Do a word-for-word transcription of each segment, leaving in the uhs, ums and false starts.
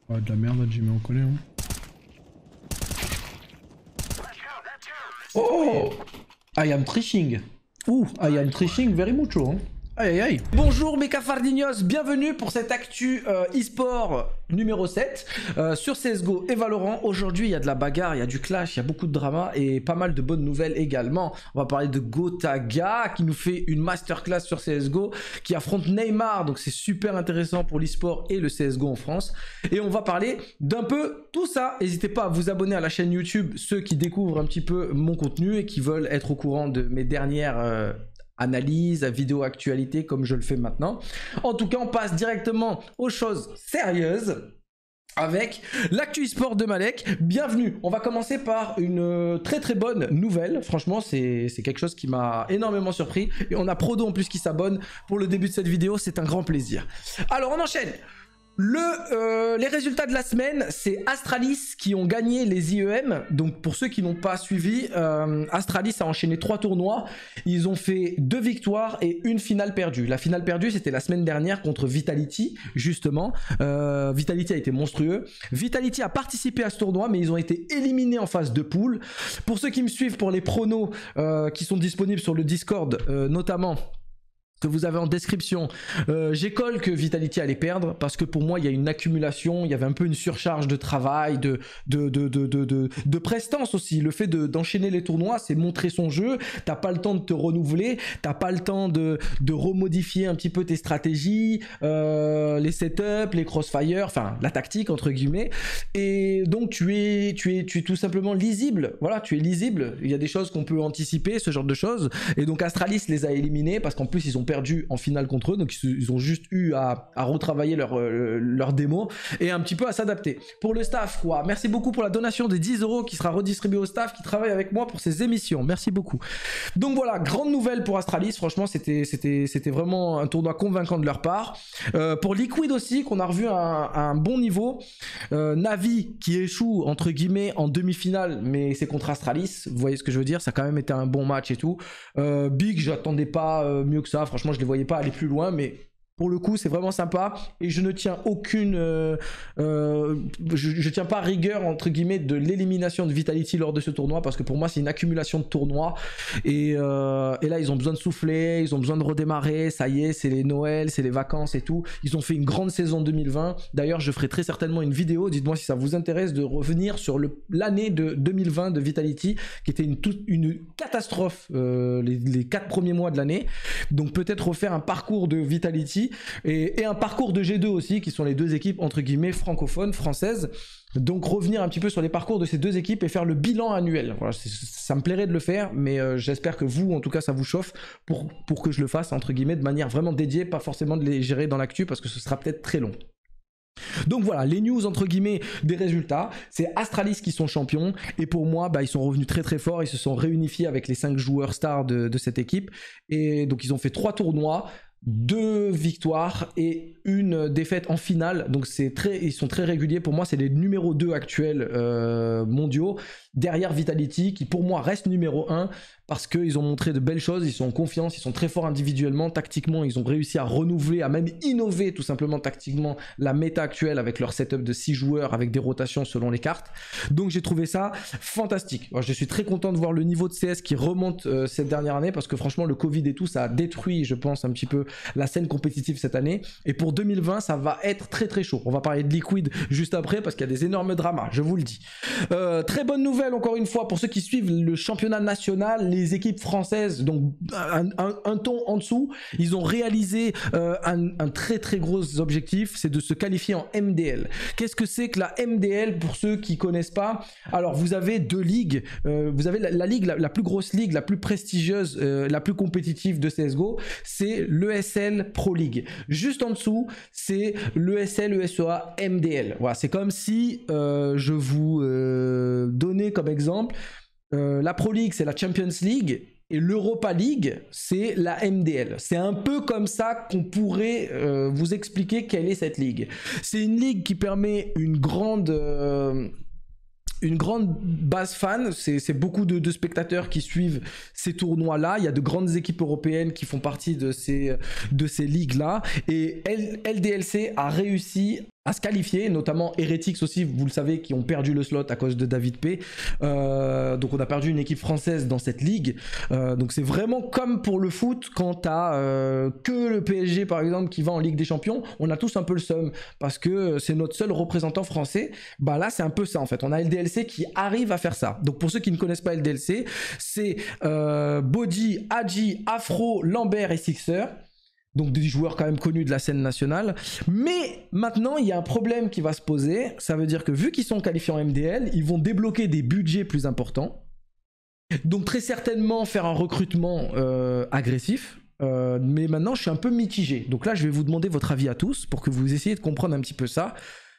Ouais, de la merde, Jimmy, on connaît. Hein. Oh, I am trishing. Ouh, I am trishing very mucho. Hein. Aïe aïe aïe. Bonjour mes cafardignos, bienvenue pour cette actu euh, e-sport numéro sept euh, sur C S G O et Valorant. Aujourd'hui il y a de la bagarre, il y a du clash, il y a beaucoup de drama et pas mal de bonnes nouvelles également. On va parler de Gotaga qui nous fait une masterclass sur C S G O, qui affronte Neymar, donc c'est super intéressant pour l'e-sport et le C S G O en France. Et on va parler d'un peu tout ça. N'hésitez pas à vous abonner à la chaîne YouTube, ceux qui découvrent un petit peu mon contenu et qui veulent être au courant de mes dernières... Euh, analyse, vidéo actualité comme je le fais maintenant. En tout cas, on passe directement aux choses sérieuses avec l'actu e-sport de Malek. Bienvenue. On va commencer par une très très bonne nouvelle. Franchement, c'est quelque chose qui m'a énormément surpris. Et on a Prodo en plus qui s'abonne pour le début de cette vidéo. C'est un grand plaisir. Alors, on enchaîne. Le, euh, les résultats de la semaine, c'est Astralis qui ont gagné les I E M. Donc pour ceux qui n'ont pas suivi, euh, Astralis a enchaîné trois tournois. Ils ont fait deux victoires et une finale perdue. La finale perdue, c'était la semaine dernière contre Vitality, justement. Euh, Vitality a été monstrueux. Vitality a participé à ce tournoi, mais ils ont été éliminés en phase de poule. Pour ceux qui me suivent pour les pronos euh, qui sont disponibles sur le Discord, euh, notamment... que vous avez en description, euh, j'école que Vitality allait perdre parce que pour moi il y a une accumulation, il y avait un peu une surcharge de travail, de, de, de, de, de, de, de prestance aussi. Le fait d'enchaîner de, les tournois, c'est montrer son jeu, t'as pas le temps de te renouveler, t'as pas le temps de, de remodifier un petit peu tes stratégies, euh, les setups, les crossfire, enfin la tactique entre guillemets, et donc tu es, tu es, tu es tout simplement lisible, voilà, tu es lisible, il y a des choses qu'on peut anticiper, ce genre de choses, et donc Astralis les a éliminés parce qu'en plus ils ont perdu en finale contre eux, donc ils ont juste eu à, à retravailler leur, euh, leur démo et un petit peu à s'adapter. Pour le staff, quoi, merci beaucoup pour la donation de dix euros qui sera redistribuée au staff qui travaille avec moi pour ces émissions, merci beaucoup. Donc voilà, grande nouvelle pour Astralis, franchement c'était c'était vraiment un tournoi convaincant de leur part. Euh, pour Liquid aussi, qu'on a revu à un, à un bon niveau, euh, Navi qui échoue entre guillemets en demi-finale, mais c'est contre Astralis, vous voyez ce que je veux dire, ça a quand même été un bon match et tout. Euh, Big, j'attendais pas euh, mieux que ça, franchement Franchement, je ne les voyais pas aller plus loin, mais pour le coup, c'est vraiment sympa. Et je ne tiens aucune... Euh, euh, je, je tiens pas rigueur, entre guillemets, de l'élimination de Vitality lors de ce tournoi, parce que pour moi, c'est une accumulation de tournois. Et, euh, et là, ils ont besoin de souffler, ils ont besoin de redémarrer. Ça y est, c'est les Noël, c'est les vacances et tout. Ils ont fait une grande saison deux mille vingt. D'ailleurs, je ferai très certainement une vidéo. Dites-moi si ça vous intéresse de revenir sur l'année de deux mille vingt de Vitality, qui était une, toute, une catastrophe euh, les, les quatre premiers mois de l'année. Donc peut-être refaire un parcours de Vitality. Et, et un parcours de G deux aussi, qui sont les deux équipes entre guillemets francophones, françaises. Donc revenir un petit peu sur les parcours de ces deux équipes et faire le bilan annuel. Voilà, ça me plairait de le faire, mais euh, j'espère que vous, en tout cas, ça vous chauffe pour, pour que je le fasse entre guillemets de manière vraiment dédiée, pas forcément de les gérer dans l'actu parce que ce sera peut-être très long. Donc voilà, les news entre guillemets des résultats, c'est Astralis qui sont champions et pour moi bah, ils sont revenus très très forts, ils se sont réunifiés avec les cinq joueurs stars de, de cette équipe et donc ils ont fait trois tournois, deux victoires et une défaite en finale, donc c'est très, ils sont très réguliers. Pour moi c'est les numéro deux actuels euh, mondiaux derrière Vitality qui pour moi reste numéro un parce qu'ils ont montré de belles choses, ils sont en confiance, ils sont très forts individuellement, tactiquement ils ont réussi à renouveler, à même innover tout simplement tactiquement la méta actuelle avec leur setup de six joueurs avec des rotations selon les cartes. Donc j'ai trouvé ça fantastique. Alors, je suis très content de voir le niveau de C S qui remonte euh, cette dernière année parce que franchement le Covid et tout ça a détruit je pense un petit peu la scène compétitive cette année et pour deux mille vingt ça va être très très chaud. On va parler de Liquid juste après parce qu'il y a des énormes dramas, je vous le dis. Euh, très bonne nouvelle encore une fois pour ceux qui suivent le championnat national, les équipes françaises, donc un, un, un ton en dessous, ils ont réalisé euh, un, un très très gros objectif, c'est de se qualifier en M D L. Qu'est-ce que c'est que la M D L pour ceux qui connaissent pas? Alors vous avez deux ligues, euh, vous avez la, la ligue, la, la plus grosse ligue, la plus prestigieuse, euh, la plus compétitive de C S G O, c'est l'E S L Pro League. Juste en dessous, c'est l'E S L E S E A M D L. Voilà, c'est comme si euh, je vous euh, donnais comme exemple euh, la Pro League, c'est la Champions League et l'Europa League, c'est la M D L. C'est un peu comme ça qu'on pourrait euh, vous expliquer quelle est cette ligue. C'est une ligue qui permet une grande... Euh, une grande base fan, c'est beaucoup de, de spectateurs qui suivent ces tournois-là. Il y a de grandes équipes européennes qui font partie de ces, de ces ligues-là. Et L D L C a réussi à se qualifier, notamment Heretics aussi, vous le savez, qui ont perdu le slot à cause de David P. Euh, donc on a perdu une équipe française dans cette ligue. Euh, donc c'est vraiment comme pour le foot, quand t'as euh, que le P S G par exemple qui va en Ligue des Champions, on a tous un peu le seum parce que c'est notre seul représentant français. Bah là c'est un peu ça en fait. On a L D L C qui arrive à faire ça. Donc pour ceux qui ne connaissent pas L D L C, c'est euh, Body, Hadji, Afro, Lambert et Sixer. Donc des joueurs quand même connus de la scène nationale. Mais maintenant, il y a un problème qui va se poser. Ça veut dire que vu qu'ils sont qualifiés en M D L, ils vont débloquer des budgets plus importants. Donc très certainement faire un recrutement euh, agressif. Euh, mais maintenant, je suis un peu mitigé. Donc là, je vais vous demander votre avis à tous pour que vous essayiez de comprendre un petit peu ça.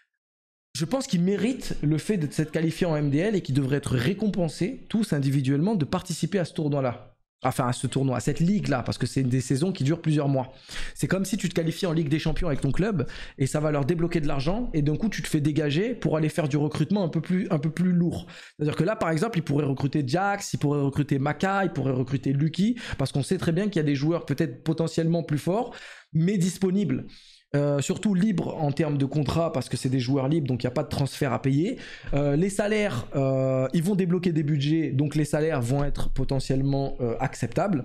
Je pense qu'ils méritent le fait de s'être qualifiés en M D L et qu'ils devraient être récompensés, tous individuellement, de participer à ce tournoi-là. Enfin, à ce tournoi, à cette ligue-là, parce que c'est des saisons qui durent plusieurs mois. C'est comme si tu te qualifiais en Ligue des Champions avec ton club, et ça va leur débloquer de l'argent, et d'un coup, tu te fais dégager pour aller faire du recrutement un peu plus, un peu plus lourd. C'est-à-dire que là, par exemple, ils pourraient recruter Jax, ils pourraient recruter Maka, ils pourraient recruter Lucky, parce qu'on sait très bien qu'il y a des joueurs peut-être potentiellement plus forts, mais disponibles. Euh, surtout libres en termes de contrat parce que c'est des joueurs libres, donc il n'y a pas de transfert à payer. Euh, les salaires, euh, ils vont débloquer des budgets, donc les salaires vont être potentiellement euh, acceptables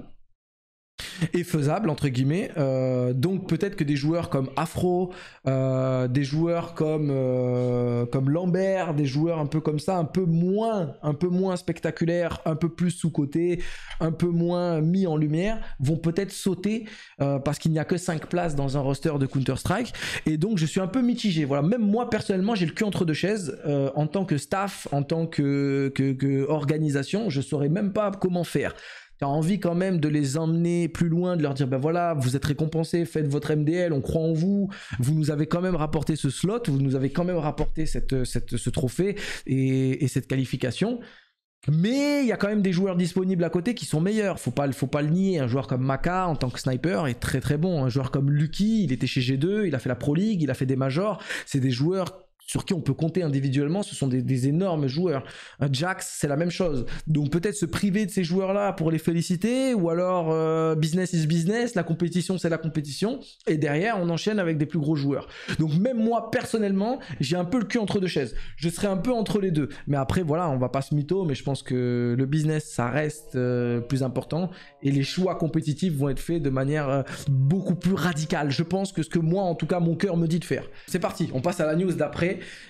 et faisables entre guillemets. Euh, donc peut-être que des joueurs comme Afro, euh, des joueurs comme euh, comme Lambert, des joueurs un peu comme ça, un peu moins, un peu moins spectaculaires, un peu plus sous-cotés, un peu moins mis en lumière, vont peut-être sauter euh, parce qu'il n'y a que cinq places dans un roster de Counter-Strike. Et donc je suis un peu mitigé. Voilà, même moi personnellement, j'ai le cul entre deux chaises euh, en tant que staff, en tant que, que, que organisation, je saurais même pas comment faire. T'as envie quand même de les emmener plus loin, de leur dire ben voilà, vous êtes récompensés, faites votre M D L, on croit en vous, vous nous avez quand même rapporté ce slot, vous nous avez quand même rapporté cette, cette, ce trophée et, et cette qualification. Mais il y a quand même des joueurs disponibles à côté qui sont meilleurs, faut pas, faut pas le nier. Un joueur comme Maka en tant que sniper est très très bon. Un joueur comme Lucky, il était chez G deux, il a fait la Pro League, il a fait des majors, c'est des joueurs sur qui on peut compter individuellement, ce sont des, des énormes joueurs. Un Jax, c'est la même chose. Donc peut-être se priver de ces joueurs-là pour les féliciter, ou alors euh, business is business, la compétition c'est la compétition, et derrière on enchaîne avec des plus gros joueurs. Donc même moi personnellement, j'ai un peu le cul entre deux chaises. Je serais un peu entre les deux. Mais après voilà, on va pas se mytho, mais je pense que le business ça reste euh, plus important, et les choix compétitifs vont être faits de manière euh, beaucoup plus radicale. Je pense que ce que moi en tout cas mon cœur me dit de faire. C'est parti, on passe à la news d'après.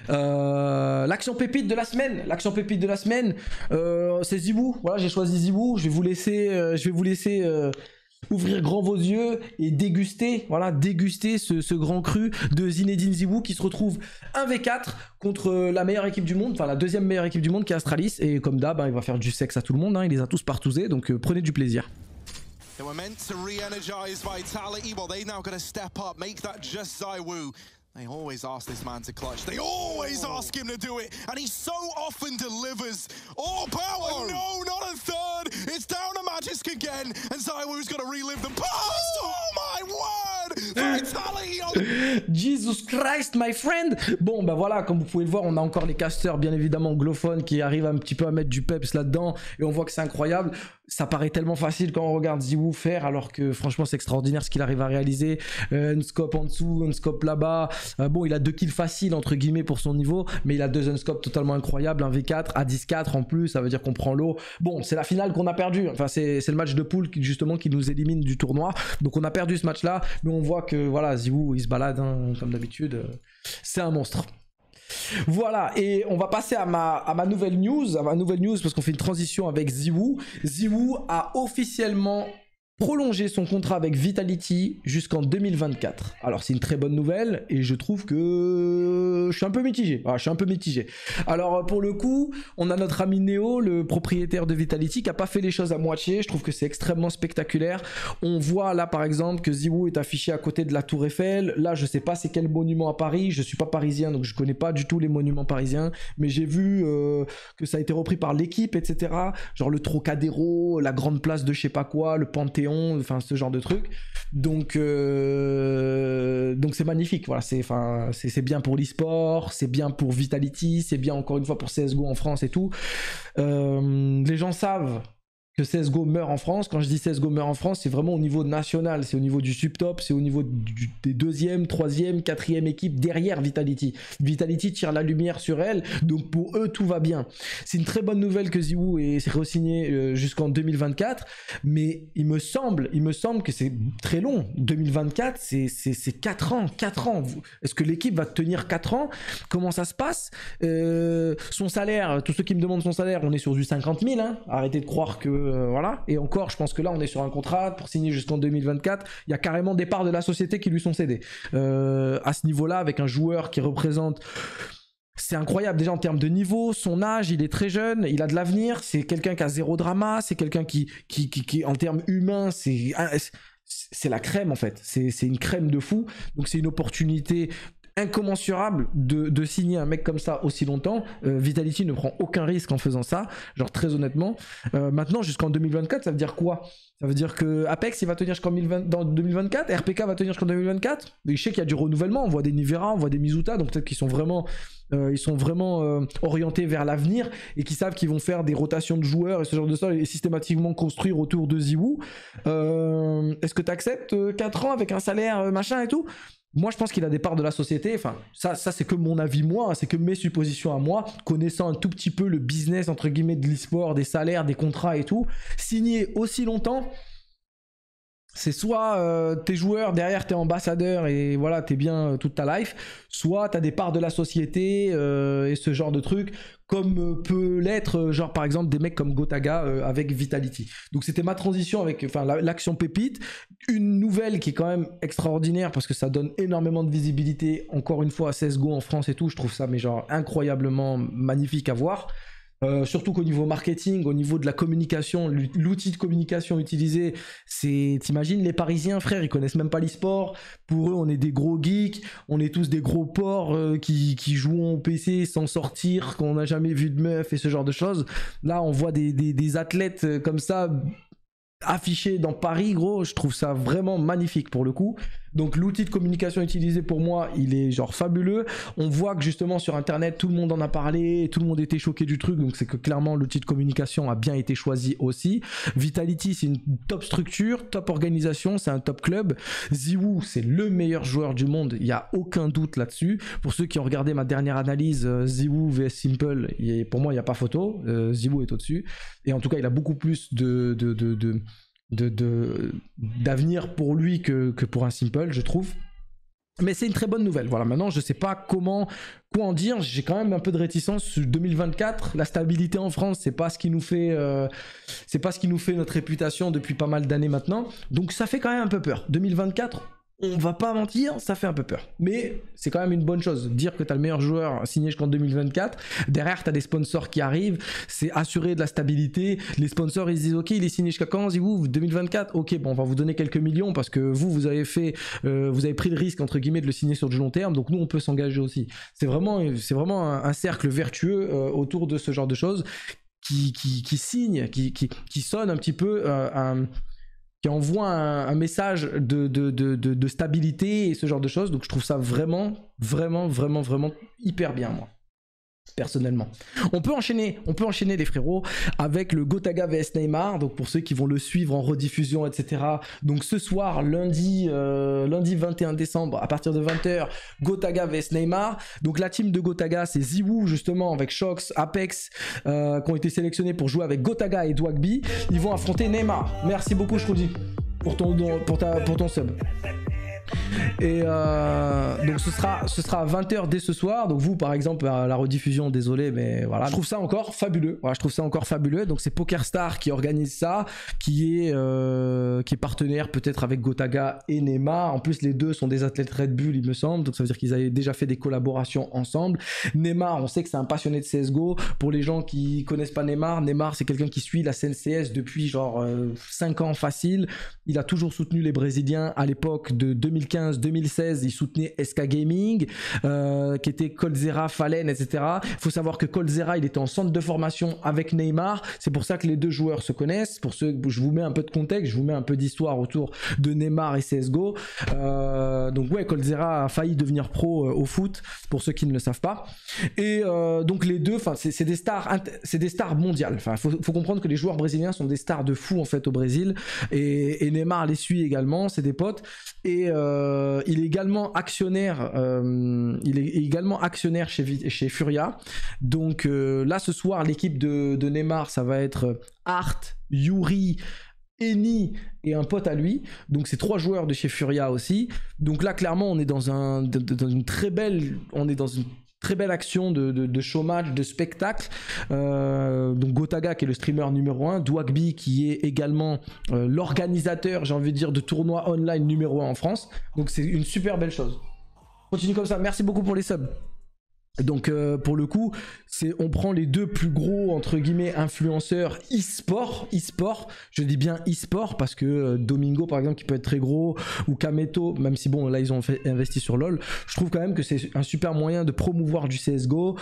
Euh, l'action pépite de la semaine, l'action pépite de la semaine, euh, c'est Zibou. Voilà, j'ai choisi Zibou. Je vais vous laisser, euh, je vais vous laisser euh, ouvrir grand vos yeux et déguster, voilà, déguster ce, ce grand cru de Zinedine Zibou qui se retrouve un v quatre contre la meilleure équipe du monde, enfin la deuxième meilleure équipe du monde qui est Astralis. Et comme d'hab, hein, il va faire du sexe à tout le monde. Hein, il les a tous partousés, donc euh, prenez du plaisir. They were meant to re-energize Vitality, well they now gotta step up, make that just ZywOo. They always ask this man to clutch. They always ask him to do it. And he so often delivers. Oh, power! Oh. No, not a third. It's down to Magisk again. And ZywOo's got to relive the past. Oh, my word! Vitality on... Jesus Christ, my friend! Bon, bah voilà, comme vous pouvez le voir, on a encore les casteurs, bien évidemment, anglophones qui arrivent un petit peu à mettre du peps là-dedans. Et on voit que c'est incroyable. Ça paraît tellement facile quand on regarde ZywOo faire, alors que franchement c'est extraordinaire ce qu'il arrive à réaliser. Euh, un scope en dessous, un scope là-bas. Euh, bon, il a deux kills faciles entre guillemets pour son niveau, mais il a deux unscopes totalement incroyables, un v quatre à dix quatre en plus, ça veut dire qu'on prend l'eau. Bon, c'est la finale qu'on a perdu. Enfin, c'est le match de poule qui, justement qui nous élimine du tournoi. Donc on a perdu ce match-là, mais on voit que voilà, ZywOo il se balade hein, comme d'habitude. C'est un monstre. Voilà, et on va passer à ma, à ma nouvelle news, à ma nouvelle news parce qu'on fait une transition avec ZywOo. ZywOo a officiellement prolongé son contrat avec Vitality jusqu'en deux mille vingt-quatre. Alors c'est une très bonne nouvelle et je trouve que je suis un peu mitigé. Ah, je suis un peu mitigé. Alors pour le coup, on a notre ami Néo, le propriétaire de Vitality, qui a pas fait les choses à moitié. Je trouve que c'est extrêmement spectaculaire. On voit là par exemple que ZywOo est affiché à côté de la Tour Eiffel. Là je sais pas c'est quel monument à Paris. Je suis pas parisien donc je connais pas du tout les monuments parisiens. Mais j'ai vu euh, que ça a été repris par l'équipe, et cetera. Genre le Trocadéro, la grande place de je sais pas quoi, le Panthéon. Enfin ce genre de truc, donc euh, donc c'est magnifique. Voilà, c'est enfin c'est bien pour l'e-sport, c'est bien pour Vitality, c'est bien encore une fois pour C S G O en France et tout. Euh, les gens savent que C S G O meurt en France. Quand je dis C S G O meurt en France, c'est vraiment au niveau national, c'est au niveau du subtop, c'est au niveau du, des deuxième, troisième, quatrième équipes derrière Vitality. Vitality tire la lumière sur elle, donc pour eux tout va bien. C'est une très bonne nouvelle que ZywOo est re-signé euh, jusqu'en deux mille vingt-quatre, mais il me semble, il me semble que c'est très long. deux mille vingt-quatre, c'est quatre ans, quatre ans. Est-ce que l'équipe va tenir quatre ans? Comment ça se passe? euh, Son salaire, tous ceux qui me demandent son salaire, on est sur du cinquante mille, hein. Arrêtez de croire que Euh, voilà, et encore je pense que là on est sur un contrat pour signer jusqu'en deux mille vingt-quatre. Il y a carrément des parts de la société qui lui sont cédées euh, à ce niveau là, avec un joueur qui représente, c'est incroyable déjà en termes de niveau, son âge, il est très jeune, il a de l'avenir, c'est quelqu'un qui a zéro drama, c'est quelqu'un qui, qui, qui, qui en termes humains, c'est c'est la crème en fait, c'est une crème de fou, donc c'est une opportunité incommensurable de, de signer un mec comme ça aussi longtemps. euh, Vitality ne prend aucun risque en faisant ça, genre très honnêtement. Euh, maintenant jusqu'en deux mille vingt-quatre, ça veut dire quoi? Ça veut dire que Apex il va tenir jusqu'en deux mille vingt-quatre, R P K va tenir jusqu'en deux mille vingt-quatre. Mais je sais qu'il y a du renouvellement, on voit des Nivera, on voit des Mizuta, donc peut-être qu'ils sont vraiment euh, ils sont vraiment euh, orientés vers l'avenir et qui savent qu'ils vont faire des rotations de joueurs et ce genre de ça et systématiquement construire autour de ZywOo. euh, Est-ce que tu acceptes quatre ans avec un salaire euh, machin et tout? Moi, je pense qu'il a des parts de la société. Enfin, ça, ça c'est que mon avis, moi. C'est que mes suppositions à moi. Connaissant un tout petit peu le business, entre guillemets, de l'e-sport, des salaires, des contrats et tout. Signer aussi longtemps, c'est soit euh, t'es joueur, derrière t'es ambassadeur et voilà, t'es bien euh, toute ta life. Soit t'as des parts de la société euh, et ce genre de trucs. Comme euh, peut l'être, euh, genre par exemple, des mecs comme Gotaga euh, avec Vitality. Donc c'était ma transition avec enfin, l'action la, pépite. Une nouvelle qui est quand même extraordinaire parce que ça donne énormément de visibilité, encore une fois, à C S G O en France et tout. Je trouve ça mais genre incroyablement magnifique à voir. Euh, surtout qu'au niveau marketing, au niveau de la communication, l'outil de communication utilisé, c'est, t'imagines les Parisiens, frère, ils connaissent même pas l'e-sport. Pour eux, on est des gros geeks, on est tous des gros porcs euh, qui, qui jouent au P C sans sortir, qu'on n'a jamais vu de meuf et ce genre de choses. Là, on voit des, des, des athlètes comme ça affichés dans Paris, gros. Je trouve ça vraiment magnifique pour le coup. Donc l'outil de communication utilisé pour moi, il est genre fabuleux. On voit que justement sur internet, tout le monde en a parlé, tout le monde était choqué du truc, donc c'est que clairement l'outil de communication a bien été choisi aussi. Vitality, c'est une top structure, top organisation, c'est un top club. ZywOo, c'est le meilleur joueur du monde, il n'y a aucun doute là-dessus. Pour ceux qui ont regardé ma dernière analyse, euh, ZywOo vs Simple, est, pour moi il n'y a pas photo, euh, ZywOo est au-dessus. Et en tout cas, il a beaucoup plus de... de, de, de de d'avenir pour lui que, que pour un Simple, je trouve. Mais c'est une très bonne nouvelle. Voilà, maintenant je sais pas comment quoi en dire. J'ai quand même un peu de réticence sur deux mille vingt-quatre. La stabilité en France, c'est pas ce qui nous fait euh, c'est pas ce qui nous fait notre réputation depuis pas mal d'années maintenant. Donc ça fait quand même un peu peur. deux mille vingt-quatre, on va pas mentir, ça fait un peu peur. Mais c'est quand même une bonne chose. Dire que tu as le meilleur joueur signé jusqu'en deux mille vingt-quatre. Derrière, tu as des sponsors qui arrivent. C'est assurer de la stabilité. Les sponsors, ils se disent, OK, il est signé jusqu'à quand? Vous, deux mille vingt-quatre? OK, bon, on va vous donner quelques millions parce que vous, vous avez fait, euh, vous avez pris le risque, entre guillemets, de le signer sur du long terme. Donc nous, on peut s'engager aussi. C'est vraiment, c'est vraiment un, un cercle vertueux euh, autour de ce genre de choses qui, qui, qui signe, qui, qui, qui sonne un petit peu euh, un... qui envoie un, un message de, de, de, de, de stabilité et ce genre de choses. Donc je trouve ça vraiment, vraiment, vraiment, vraiment hyper bien, moi, personnellement. On peut enchaîner, on peut enchaîner les frérots avec le Gotaga vs Neymar. Donc pour ceux qui vont le suivre en rediffusion, et cetera. Donc ce soir, lundi, euh, lundi vingt et un décembre, à partir de vingt heures, Gotaga vs Neymar. Donc la team de Gotaga, c'est ZywOo justement avec Shox, Apex, euh, qui ont été sélectionnés pour jouer avec Gotaga et Dwagby. Ils vont affronter Neymar. Merci beaucoup, Shrudy, pour ton pour ta pour ton sub. Et euh, donc ce sera, ce sera à vingt heures dès ce soir. Donc vous par exemple à la rediffusion, désolé mais voilà, je trouve ça encore fabuleux. Voilà, je trouve ça encore fabuleux. Donc c'est PokerStar qui organise ça, qui est, euh, qui est partenaire peut-être avec Gotaga et Neymar. En plus les deux sont des athlètes Red Bull il me semble, donc ça veut dire qu'ils avaient déjà fait des collaborations ensemble. Neymar, on sait que c'est un passionné de C S G O. Pour les gens qui connaissent pas Neymar, Neymar c'est quelqu'un qui suit la scène C S depuis genre euh, cinq ans facile. Il a toujours soutenu les Brésiliens à l'époque de deux mille quinze deux mille seize, il soutenait S K Gaming, euh, qui était Coldzera, Fallen, et cetera. Il faut savoir que Coldzera, il était en centre de formation avec Neymar. C'est pour ça que les deux joueurs se connaissent. Pour ceux, je vous mets un peu de contexte, je vous mets un peu d'histoire autour de Neymar et C S G O. Euh, donc ouais, Coldzera a failli devenir pro euh, au foot, pour ceux qui ne le savent pas. Et euh, donc les deux, enfin c'est des stars, c'est des stars mondiales. Enfin, faut, faut comprendre que les joueurs brésiliens sont des stars de fou en fait au Brésil. Et, et Neymar les suit également, c'est des potes. Et euh, il est également actionnaire, euh, il est également actionnaire chez, chez Furia. Donc euh, là ce soir, l'équipe de, de Neymar, ça va être Art, Yuri, Eni et un pote à lui. Donc c'est trois joueurs de chez Furia aussi. Donc là clairement on est dans un dans une très belle on est dans une très belle action de, de, de showmatch, de spectacle. Euh, donc Gotaga qui est le streamer numéro un, Dwagby qui est également euh, l'organisateur, j'ai envie de dire, de tournois online numéro un en France. Donc c'est une super belle chose. Continue comme ça, merci beaucoup pour les subs. Donc euh, pour le coup, c'est on prend les deux plus gros entre guillemets influenceurs e-sport, e-sport. Je dis bien e-sport parce que euh, Domingo par exemple qui peut être très gros, ou Kameto, même si bon là ils ont fait, investi sur LoL. Je trouve quand même que c'est un super moyen de promouvoir du C S G O.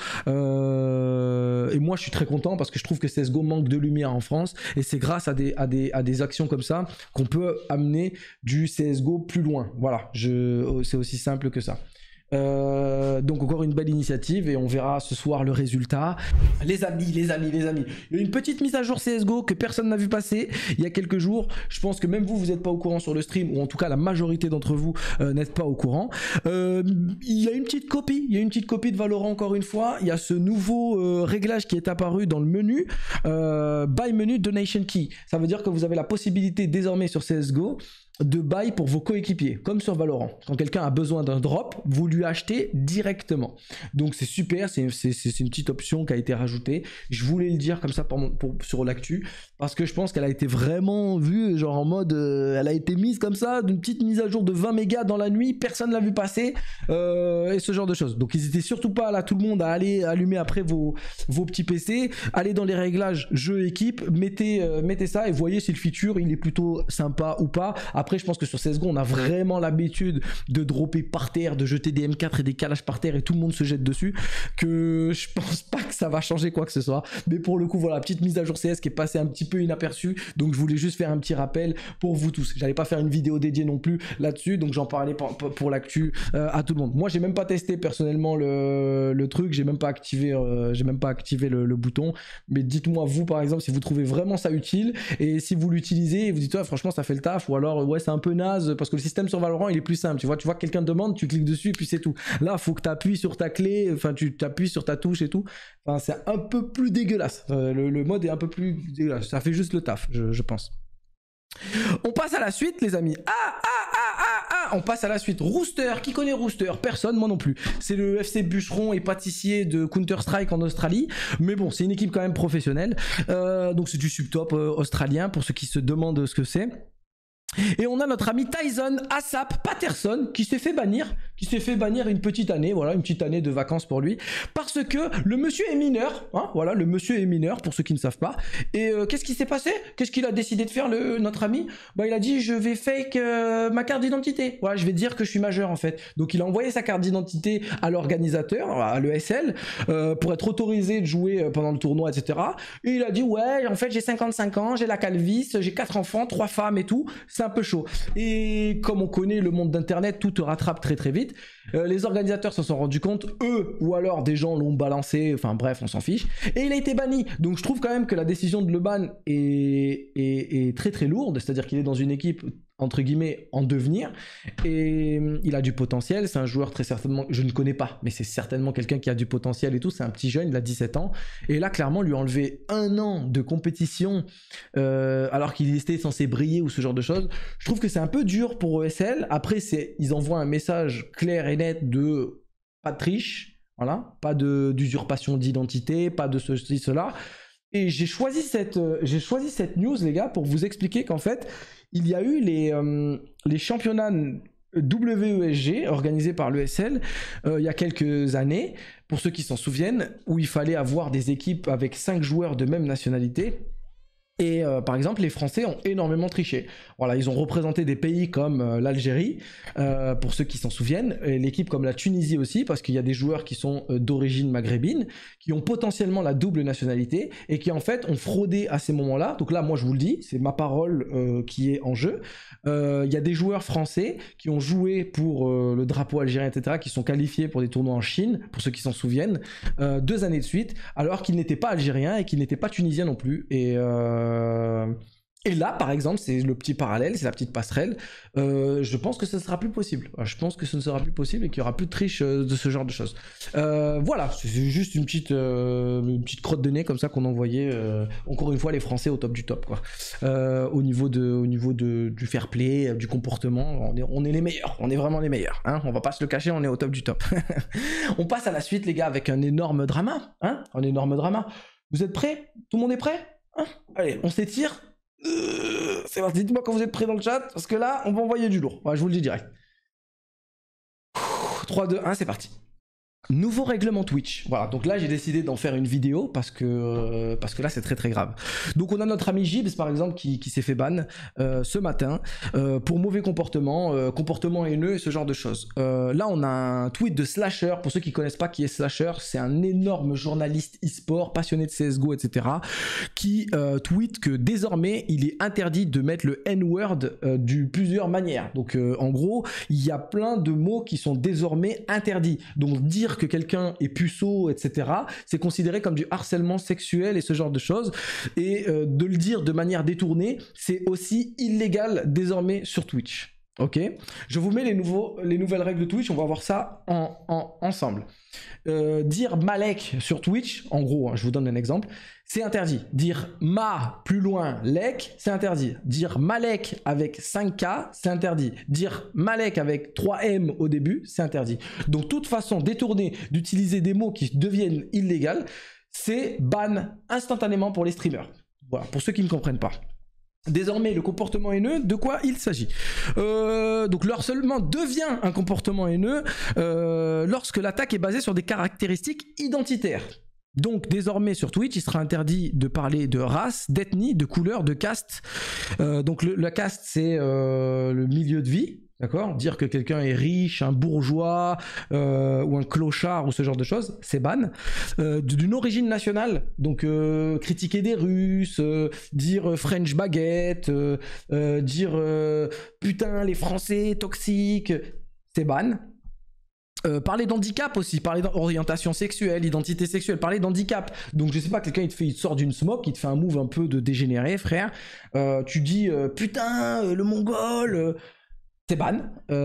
Euh, et moi je suis très content parce que je trouve que C S G O manque de lumière en France et c'est grâce à des à des à des actions comme ça qu'on peut amener du C S G O plus loin. Voilà, je c'est aussi simple que ça. Euh, donc encore une belle initiative et on verra ce soir le résultat. Les amis, les amis, les amis, il y a une petite mise à jour C S G O que personne n'a vu passer il y a quelques jours. Je pense que même vous, vous n'êtes pas au courant sur le stream, ou en tout cas la majorité d'entre vous euh, n'êtes pas au courant. Euh, il y a une petite copie, il y a une petite copie de Valorant encore une fois. Il y a ce nouveau euh, réglage qui est apparu dans le menu, euh, Buy Menu Donation Key. Ça veut dire que vous avez la possibilité désormais sur C S G O de buy pour vos coéquipiers, comme sur Valorant. Quand quelqu'un a besoin d'un drop, vous lui achetez directement. Donc c'est super, c'est une petite option qui a été rajoutée. Je voulais le dire comme ça pour, pour, sur l'actu, parce que je pense qu'elle a été vraiment vue, genre en mode, euh, elle a été mise comme ça, d'une petite mise à jour de vingt mégas dans la nuit, personne ne l'a vu passer, euh, et ce genre de choses. Donc n'hésitez surtout pas là, tout le monde, à aller allumer après vos, vos petits P C, allez dans les réglages jeu équipe, mettez, euh, mettez ça et voyez si le feature il est plutôt sympa ou pas. Après, je pense que sur C S G O, on a vraiment l'habitude de dropper par terre, de jeter des M quatre et des calages par terre et tout le monde se jette dessus, que je pense pas que ça va changer quoi que ce soit. Mais pour le coup, voilà, petite mise à jour C S qui est passée un petit peu inaperçue. Donc je voulais juste faire un petit rappel pour vous tous. J'allais pas faire une vidéo dédiée non plus là-dessus, donc j'en parlais pour, pour l'actu euh, à tout le monde. Moi, j'ai même pas testé personnellement le, le truc, j'ai même pas activé, euh, j'ai même pas activé le, le bouton. Mais dites-moi vous par exemple si vous trouvez vraiment ça utile et si vous l'utilisez et vous dites ouais, franchement ça fait le taf, ou alors ouais c'est un peu naze parce que le système sur Valorant il est plus simple, tu vois, tu vois que quelqu'un demande, tu cliques dessus et puis c'est tout. Là faut que tu appuies sur ta clé, enfin tu t'appuies sur ta touche et tout, enfin c'est un peu plus dégueulasse, euh, le, le mode est un peu plus dégueulasse, ça fait juste le taf je, je pense. On passe à la suite les amis. Ah ah ah ah ah on passe à la suite. Rooster, qui connaît Rooster? Personne, moi non plus. C'est le F C bûcheron et pâtissier de Counter-Strike en Australie. Mais bon, c'est une équipe quand même professionnelle. Euh, donc c'est du subtop euh, australien pour ceux qui se demandent ce que c'est. Et on a notre ami Tyson Asap Patterson qui s'est fait bannir, qui s'est fait bannir une petite année, voilà, une petite année de vacances pour lui, parce que le monsieur est mineur, hein, voilà, le monsieur est mineur pour ceux qui ne savent pas. Et euh, qu'est-ce qui s'est passé? Qu'est-ce qu'il a décidé de faire, le, notre ami? Bah, il a dit je vais fake euh, ma carte d'identité, voilà, je vais dire que je suis majeur en fait. Donc il a envoyé sa carte d'identité à l'organisateur, à l'E S L, euh, pour être autorisé de jouer pendant le tournoi, et cetera. Et il a dit ouais, en fait j'ai cinquante-cinq ans, j'ai la calvitie, j'ai quatre enfants, trois femmes et tout. C'est un peu chaud. Et comme on connaît le monde d'internet, tout te rattrape très très vite. Euh, les organisateurs s'en sont rendus compte, eux ou alors des gens l'ont balancé, enfin bref, on s'en fiche. Et il a été banni. Donc je trouve quand même que la décision de le ban est, est, est très très lourde, c'est-à-dire qu'il est dans une équipe entre guillemets en devenir et il a du potentiel, c'est un joueur très certainement, je ne connais pas, mais c'est certainement quelqu'un qui a du potentiel et tout, c'est un petit jeune, il a dix-sept ans et là clairement lui enlever un an de compétition euh, alors qu'il était censé briller ou ce genre de choses, je trouve que c'est un peu dur pour E S L. Après c'est, ils envoient un message clair et net de pas de triche, voilà, pas de d'usurpation d'identité, pas de ceci, cela. Et j'ai choisi cette, euh, j'ai choisi cette news les gars pour vous expliquer qu'en fait il y a eu les, euh, les championnats W E S G organisés par l'E S L euh, il y a quelques années, pour ceux qui s'en souviennent, où il fallait avoir des équipes avec cinq joueurs de même nationalité. Et euh, par exemple, les Français ont énormément triché. Voilà, ils ont représenté des pays comme euh, l'Algérie, euh, pour ceux qui s'en souviennent, et l'équipe comme la Tunisie aussi, parce qu'il y a des joueurs qui sont euh, d'origine maghrébine, qui ont potentiellement la double nationalité, et qui en fait ont fraudé à ces moments-là. Donc là, moi je vous le dis, c'est ma parole euh, qui est en jeu. Euh, il y a des joueurs français qui ont joué pour euh, le drapeau algérien, et cetera, qui sont qualifiés pour des tournois en Chine, pour ceux qui s'en souviennent, euh, deux années de suite, alors qu'ils n'étaient pas algériens et qu'ils n'étaient pas tunisiens non plus. Et... Euh, Euh, et là, par exemple, c'est le petit parallèle, c'est la petite passerelle. Euh, je pense que ce ne sera plus possible. Je pense que ce ne sera plus possible et qu'il n'y aura plus de triche de ce genre de choses. Euh, voilà, c'est juste une petite, euh, une petite crotte de nez comme ça qu'on envoyait, euh, encore une fois, les Français au top du top, quoi. Euh, au niveau, de, au niveau de, du fair play, du comportement, on est, on est les meilleurs. On est vraiment les meilleurs. Hein, on va pas se le cacher, on est au top du top. On passe à la suite, les gars, avec un énorme drama. Hein, un énorme drama. Vous êtes prêts? Tout le monde est prêt? Hein, allez, on s'étire. Euh, c'est parti, dites-moi quand vous êtes prêts dans le chat, parce que là, on va envoyer du lourd. Ouais, je vous le dis direct. trois, deux, un, c'est parti. Nouveau règlement Twitch. Voilà, donc là j'ai décidé d'en faire une vidéo parce que, euh, parce que là c'est très très grave. Donc on a notre ami Gibbs par exemple qui, qui s'est fait ban euh, ce matin euh, pour mauvais comportement, euh, comportement haineux et ce genre de choses. Euh, là on a un tweet de Slasher, pour ceux qui connaissent pas qui est Slasher, c'est un énorme journaliste e-sport, passionné de C S G O, et cetera, qui euh, tweet que désormais il est interdit de mettre le N-word euh, de plusieurs manières. Donc euh, en gros, il y a plein de mots qui sont désormais interdits. Donc dire que quelqu'un est puceau, et cetera, c'est considéré comme du harcèlement sexuel et ce genre de choses. Et euh, de le dire de manière détournée, c'est aussi illégal désormais sur Twitch. Ok, je vous mets les, nouveaux, les nouvelles règles de Twitch, on va voir ça en, en, ensemble. Euh, dire Malek sur Twitch, en gros, hein, je vous donne un exemple, c'est interdit. Dire ma plus loin lek, c'est interdit. Dire Malek avec cinq K, c'est interdit. Dire Malek avec trois M au début, c'est interdit. Donc toute façon détournée d'utiliser des mots qui deviennent illégaux, c'est ban instantanément pour les streamers. Voilà, pour ceux qui ne comprennent pas. Désormais, le comportement haineux, de quoi il s'agit? euh, Donc le harcèlement devient un comportement haineux euh, lorsque l'attaque est basée sur des caractéristiques identitaires. Donc désormais sur Twitch, il sera interdit de parler de race, d'ethnie, de couleur, de caste. Euh, donc le, la caste, c'est euh, le milieu de vie. D'accord? Dire que quelqu'un est riche, un bourgeois euh, ou un clochard ou ce genre de choses, c'est ban. Euh, D'une origine nationale, donc euh, critiquer des Russes, euh, dire French baguette, euh, euh, dire euh, putain les Français toxiques, c'est ban. Euh, parler d'handicap aussi, parler d'orientation sexuelle, identité sexuelle, parler d'handicap. Donc je sais pas, quelqu'un il te fait, il te sort d'une smoke, il te fait un move un peu de dégénéré, frère. Euh, tu dis euh, putain euh, le mongol. Euh, C'est ban.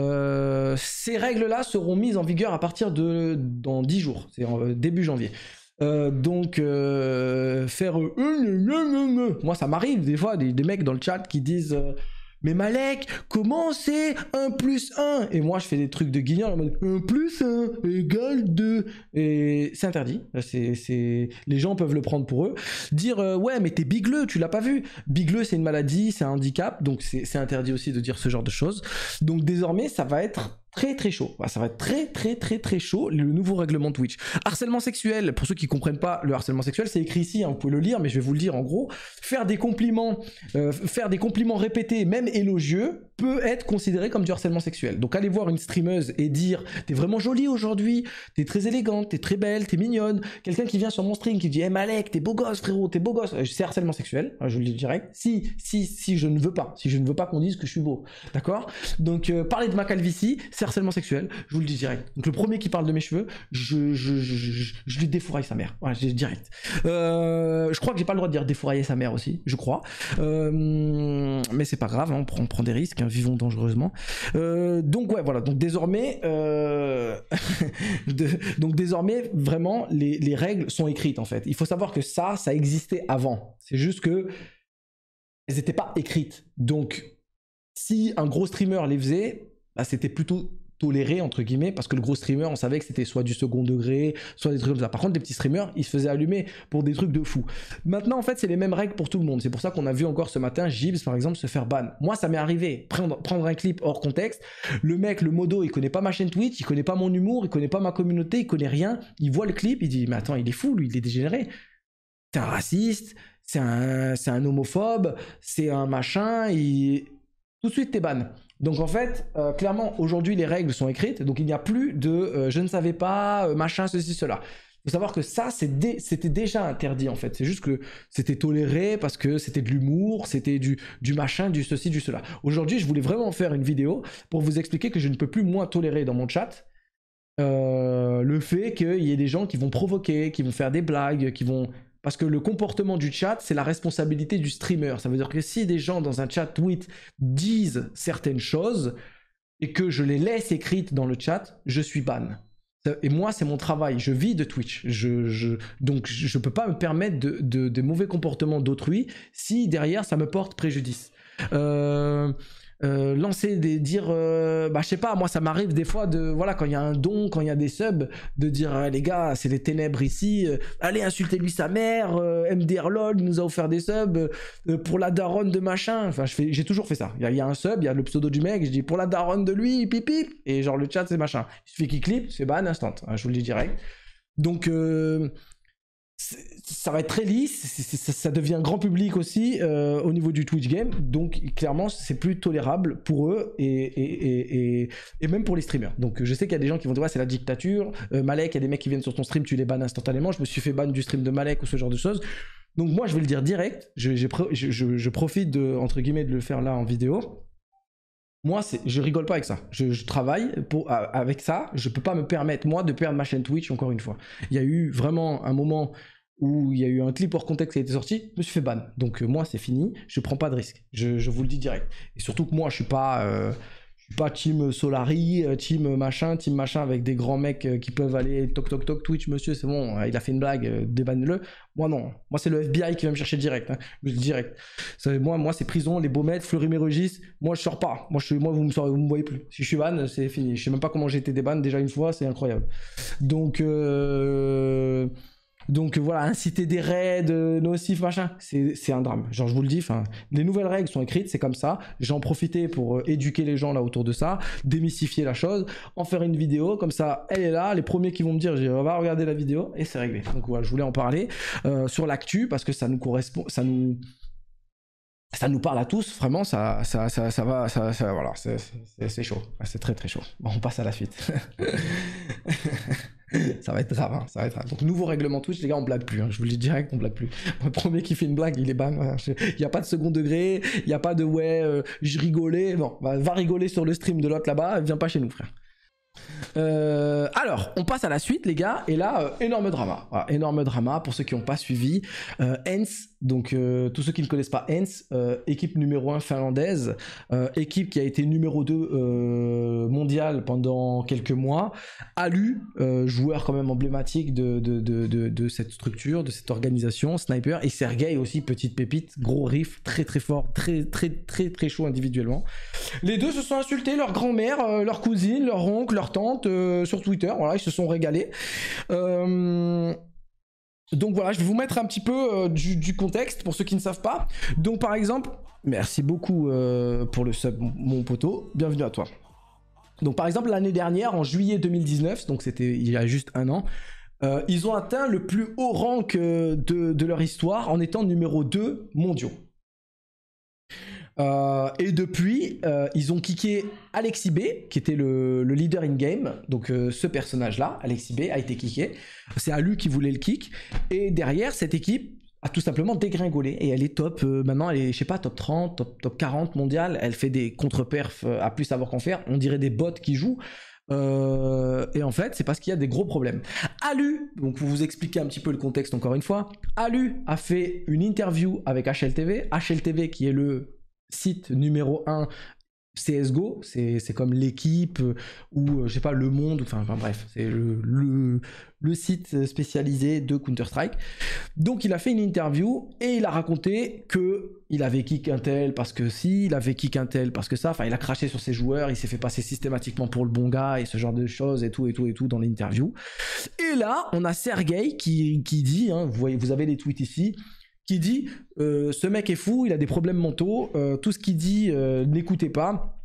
Euh, ces règles-là seront mises en vigueur à partir de dans dix jours, c'est en, euh, début janvier. Euh, donc euh, faire euh, euh, moi ça m'arrive des fois des, des mecs dans le chat qui disent euh, mais Malek, comment c'est un plus un? Et moi je fais des trucs de guignol en mode un plus un égale deux. Et c'est interdit. C'est, c'est... Les gens peuvent le prendre pour eux. Dire euh, ouais mais t'es bigleux, tu l'as pas vu. Bigleux c'est une maladie, c'est un handicap, donc c'est, c'est interdit aussi de dire ce genre de choses. Donc désormais ça va être très très chaud. Ça va être très très très très chaud, le nouveau règlement Twitch. Harcèlement sexuel, pour ceux qui comprennent pas le harcèlement sexuel, c'est écrit ici, hein, vous pouvez le lire, mais je vais vous le dire en gros. Faire des compliments, euh, faire des compliments répétés, même élogieux, peut être considéré comme du harcèlement sexuel. Donc allez voir une streameuse et dire t'es vraiment jolie aujourd'hui, t'es très élégante, t'es très belle, t'es mignonne. Quelqu'un qui vient sur mon stream qui dit hey Malek, t'es beau gosse frérot, t'es beau gosse, c'est harcèlement sexuel, je le dis direct. Si, si, si je ne veux pas, si je ne veux pas qu'on dise que je suis beau, d'accord? Donc euh, parler de ma calvitie, c'est harcèlement sexuel, je vous le dis direct. Donc le premier qui parle de mes cheveux, je, je, je, je, je lui défouraille sa mère. Voilà, je dis direct. Euh, je crois que j'ai pas le droit de dire défourailler sa mère aussi, je crois. Euh, mais c'est pas grave, hein, on, prend, on prend des risques, hein, vivons dangereusement. Euh, donc ouais, voilà. Donc désormais, euh, de, donc désormais, vraiment, les, les règles sont écrites en fait. Il faut savoir que ça, ça existait avant. C'est juste que elles n'étaient pas écrites. Donc si un gros streamer les faisait, bah, c'était plutôt toléré entre guillemets parce que le gros streamer on savait que c'était soit du second degré soit des trucs comme ça. Par contre des petits streamers ils se faisaient allumer pour des trucs de fou. Maintenant en fait c'est les mêmes règles pour tout le monde. C'est pour ça qu'on a vu encore ce matin Gibbs par exemple se faire ban. Moi ça m'est arrivé, prendre, prendre un clip hors contexte, le mec le modo il connaît pas ma chaîne Twitch, il connaît pas mon humour, il connaît pas ma communauté, il connaît rien, il voit le clip, il dit mais attends il est fou lui, il est dégénéré. c'est un raciste, c'est un, c'est un homophobe, c'est un machin, et tout de suite t'es ban. Donc en fait, euh, clairement, aujourd'hui les règles sont écrites, donc il n'y a plus de euh, je ne savais pas, euh, machin, ceci, cela. Il faut savoir que ça, dé c'était déjà interdit en fait. C'est juste que c'était toléré parce que c'était de l'humour, c'était du, du machin, du ceci, du cela. Aujourd'hui, je voulais vraiment faire une vidéo pour vous expliquer que je ne peux plus moins tolérer dans mon chat euh, le fait qu'il y ait des gens qui vont provoquer, qui vont faire des blagues, qui vont... Parce que le comportement du chat, c'est la responsabilité du streamer. Ça veut dire que si des gens dans un chat tweet disent certaines choses et que je les laisse écrites dans le chat, je suis ban. Et moi, c'est mon travail. Je vis de Twitch. Je, je, donc, je ne peux pas me permettre de, de, de mauvais comportements d'autrui si derrière, ça me porte préjudice. Euh... Euh, lancer des dire euh, bah je sais pas, moi ça m'arrive des fois de voilà, quand il y a un don, quand il y a des subs, de dire ah, les gars c'est les ténèbres ici, euh, allez insultez lui sa mère, euh, M D R LOL nous a offert des subs euh, pour la daronne de machin, enfin je fais j'ai toujours fait ça, il y, y a un sub, il y a le pseudo du mec, je dis pour la daronne de lui pipi, et genre le chat c'est machin, il suffit qu'il clip, c'est ban instant, hein, je vous le dis direct. Donc euh, ça va être très lisse, c est, c est, ça, ça devient grand public aussi euh, au niveau du Twitch game, donc clairement c'est plus tolérable pour eux et, et, et, et, et même pour les streamers. Donc je sais qu'il y a des gens qui vont dire ouais c'est la dictature, euh, Malek, il y a des mecs qui viennent sur ton stream, tu les bannes instantanément, je me suis fait ban du stream de Malek ou ce genre de choses. Donc moi je vais le dire direct, je, je, je, je profite de, entre guillemets de le faire là en vidéo. Moi, je rigole pas avec ça. Je, je travaille pour, avec ça. Je peux pas me permettre, moi, de perdre ma chaîne Twitch encore une fois. Il y a eu vraiment un moment où il y a eu un clip hors contexte qui a été sorti, je me suis fait ban. Donc euh, moi, c'est fini. Je prends pas de risque. Je, je vous le dis direct. Et surtout que moi, je suis pas, euh, je suis pas team Solari, team machin, team machin avec des grands mecs qui peuvent aller toc toc toc Twitch, monsieur, c'est bon, il a fait une blague, débanne-le. Moi non. Moi c'est le F B I qui va me chercher direct. Hein. Direct. Moi, moi c'est prison, les Baumettes, Fleury-Mérogis. Moi je sors pas. Moi, je, moi vous me saurez, vous me voyez plus. Si je suis ban, c'est fini. Je sais même pas comment j'ai été déban déjà une fois, c'est incroyable. Donc euh... Donc voilà, inciter des raids euh, nocifs, machin, c'est un drame. Genre je vous le dis, les nouvelles règles sont écrites, c'est comme ça. J'en profitais pour euh, éduquer les gens là autour de ça, démystifier la chose, en faire une vidéo, comme ça elle est là, les premiers qui vont me dire, je dis, on va regarder la vidéo, et c'est réglé. Donc voilà, je voulais en parler euh, sur l'actu, parce que ça nous correspond, ça nous... Ça nous parle à tous, vraiment, ça, ça, ça, ça va, ça, ça voilà, c'est chaud, c'est très très chaud. Bon, on passe à la suite. Ça va être grave, hein, ça va être grave. Donc nouveau règlement Twitch, les gars, on blague plus, hein, je vous le dis direct, on blague plus. Le premier qui fait une blague, il est ban. Hein, il n'y a pas de second degré, il n'y a pas de ouais, euh, je rigolais. Bon, va, va rigoler sur le stream de l'autre là-bas, viens pas chez nous, frère. Euh, alors, on passe à la suite, les gars, et là, euh, énorme drama. Voilà, énorme drama pour ceux qui n'ont pas suivi. Euh, Hens, donc euh, tous ceux qui ne connaissent pas Hens, euh, équipe numéro un finlandaise, euh, équipe qui a été numéro deux euh, mondial pendant quelques mois. Alu, euh, joueur quand même emblématique de, de, de, de, de cette structure, de cette organisation, sniper, et Sergei aussi, petite pépite, gros riff, très très fort, très très très très chaud individuellement. Les deux se sont insultés, leur grand-mère, euh, leur cousine, leur oncle, leur tante, euh, sur Twitter, voilà, ils se sont régalés. Euh... Donc voilà, je vais vous mettre un petit peu euh, du, du contexte pour ceux qui ne savent pas. Donc par exemple, merci beaucoup euh, pour le sub, mon poteau, bienvenue à toi. Donc par exemple, l'année dernière, en juillet deux mille dix-neuf, donc c'était il y a juste un an, euh, ils ont atteint le plus haut rank euh, de, de leur histoire en étant numéro deux mondiaux. Euh, et depuis, euh, ils ont kické Alexis B, qui était le, le leader in-game. Donc euh, ce personnage-là, Alexis B, a été kické. C'est Alu qui voulait le kick. Et derrière, cette équipe a tout simplement dégringolé. Et elle est top, euh, maintenant, elle est, je sais pas, top trente, top, top quarante mondial. Elle fait des contre-perfs euh, à plus savoir qu'en faire. On dirait des bots qui jouent. Euh, et en fait, c'est parce qu'il y a des gros problèmes. Alu, donc pour vous expliquer un petit peu le contexte encore une fois, Alu a fait une interview avec H L T V. H L T V qui est le site numéro un C S G O, c'est comme l'équipe ou je sais pas le monde, enfin, enfin bref, c'est le, le, le site spécialisé de Counter-Strike. Donc il a fait une interview et il a raconté que il avait kick un tel parce que si, il avait kick un tel parce que ça, enfin il a craché sur ses joueurs, il s'est fait passer systématiquement pour le bon gars et ce genre de choses et tout et tout et tout dans l'interview. Et là, on a Sergei qui, qui dit, hein, vous voyez, vous avez les tweets ici, qui dit euh, ce mec est fou, il a des problèmes mentaux, euh, tout ce qu'il dit, euh, n'écoutez pas.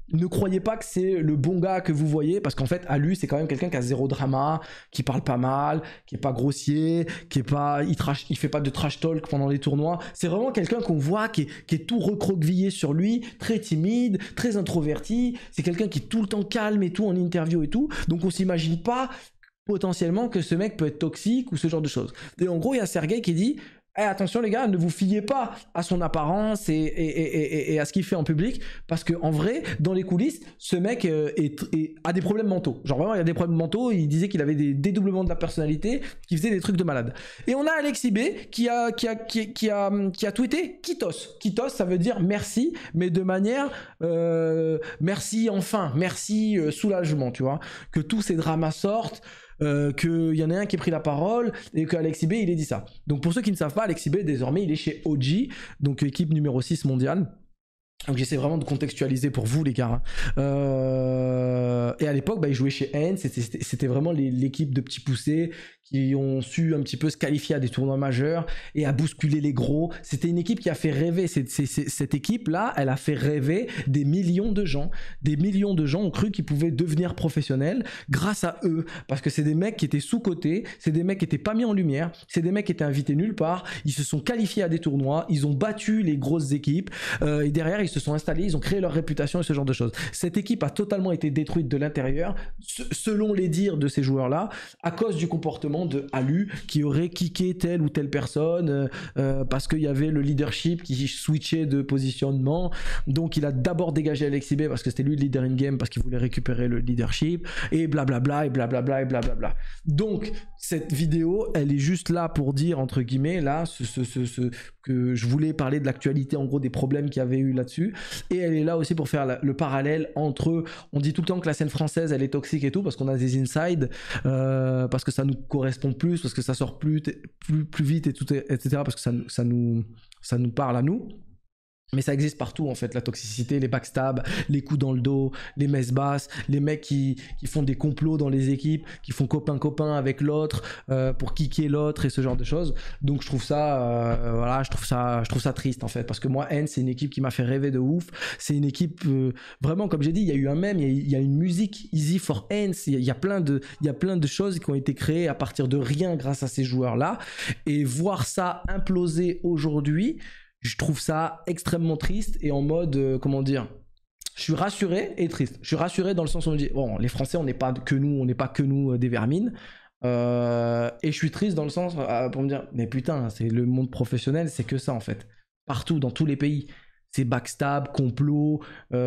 ne croyez pas que c'est le bon gars que vous voyez, parce qu'en fait, Alu, c'est quand même quelqu'un qui a zéro drama, qui parle pas mal, qui est pas grossier, qui est pas, il, trash, il fait pas de trash talk pendant les tournois. C'est vraiment quelqu'un qu'on voit qui est, qui est tout recroquevillé sur lui, très timide, très introverti. C'est quelqu'un qui est tout le temps calme et tout en interview et tout. Donc on s'imagine pas potentiellement que ce mec peut être toxique ou ce genre de choses. Et en gros, il y a Sergei qui dit Eh, attention les gars, ne vous fiez pas à son apparence et, et, et, et, et à ce qu'il fait en public, parce qu'en vrai, dans les coulisses, ce mec euh, est, est, a des problèmes mentaux. Genre vraiment, il a des problèmes mentaux, il disait qu'il avait des dédoublements de la personnalité, qu'il faisait des trucs de malade. Et on a Alexis B qui a, qui a, qui a, qui a, qui a tweeté Kitos. Kitos, ça veut dire merci, mais de manière euh, merci enfin, merci euh, soulagement, tu vois, que tous ces dramas sortent. Euh, qu'il y en a un qui a pris la parole et qu'Alexis B il ait dit ça. Donc pour ceux qui ne savent pas, Alexis B désormais il est chez O G, donc équipe numéro six mondiale. Donc j'essaie vraiment de contextualiser pour vous les gars. Euh... Et à l'époque, bah, il jouait chez Hens, c'était vraiment l'équipe de petits poussés qui ont su un petit peu se qualifier à des tournois majeurs et à bousculer les gros. C'était une équipe qui a fait rêver, c'est, c'est, c'est, cette équipe-là, elle a fait rêver des millions de gens. Des millions de gens ont cru qu'ils pouvaient devenir professionnels grâce à eux, parce que c'est des mecs qui étaient sous-cotés, c'est des mecs qui étaient pas mis en lumière, c'est des mecs qui étaient invités nulle part, ils se sont qualifiés à des tournois, ils ont battu les grosses équipes, euh, et derrière ils se sont installés, ils ont créé leur réputation et ce genre de choses. Cette équipe a totalement été détruite de l'intérieur, selon les dires de ces joueurs-là, à cause du comportement de Alu qui aurait kické telle ou telle personne euh, euh, parce qu'il y avait le leadership qui switchait de positionnement. Donc il a d'abord dégagé Alexis B parce que c'était lui le leader in-game, parce qu'il voulait récupérer le leadership, et blablabla et blablabla et blablabla. Donc cette vidéo, elle est juste là pour dire, entre guillemets, là, ce, ce, ce, ce, que je voulais parler de l'actualité, en gros des problèmes qu'il y avait eu là-dessus, et elle est là aussi pour faire la, le parallèle entre, on dit tout le temps que la scène française elle est toxique et tout parce qu'on a des insides, euh, parce que ça nous correspond plus, parce que ça sort plus, plus, plus vite et tout, et cetera, parce que ça, ça, nous, ça nous parle à nous. Mais ça existe partout en fait, la toxicité, les backstabs, les coups dans le dos, les messes basses, les mecs qui, qui font des complots dans les équipes, qui font copain-copain avec l'autre euh, pour kicker l'autre et ce genre de choses. Donc je trouve ça, euh, voilà, je trouve ça, je trouve ça triste en fait, parce que moi, Hens, c'est une équipe qui m'a fait rêver de ouf. C'est une équipe, euh, vraiment, comme j'ai dit, il y a eu un mème, il y, y a une musique Easy for Hens, il y, y a plein de, il y a plein de choses qui ont été créées à partir de rien grâce à ces joueurs-là. Et voir ça imploser aujourd'hui, je trouve ça extrêmement triste et en mode, euh, comment dire, je suis rassuré et triste. Je suis rassuré dans le sens où on dit, bon, les Français, on n'est pas que nous, on n'est pas que nous euh, des vermines. Euh, et je suis triste dans le sens euh, pour me dire, mais putain, c'est le monde professionnel, c'est que ça en fait. Partout, dans tous les pays. C'est backstab, complot,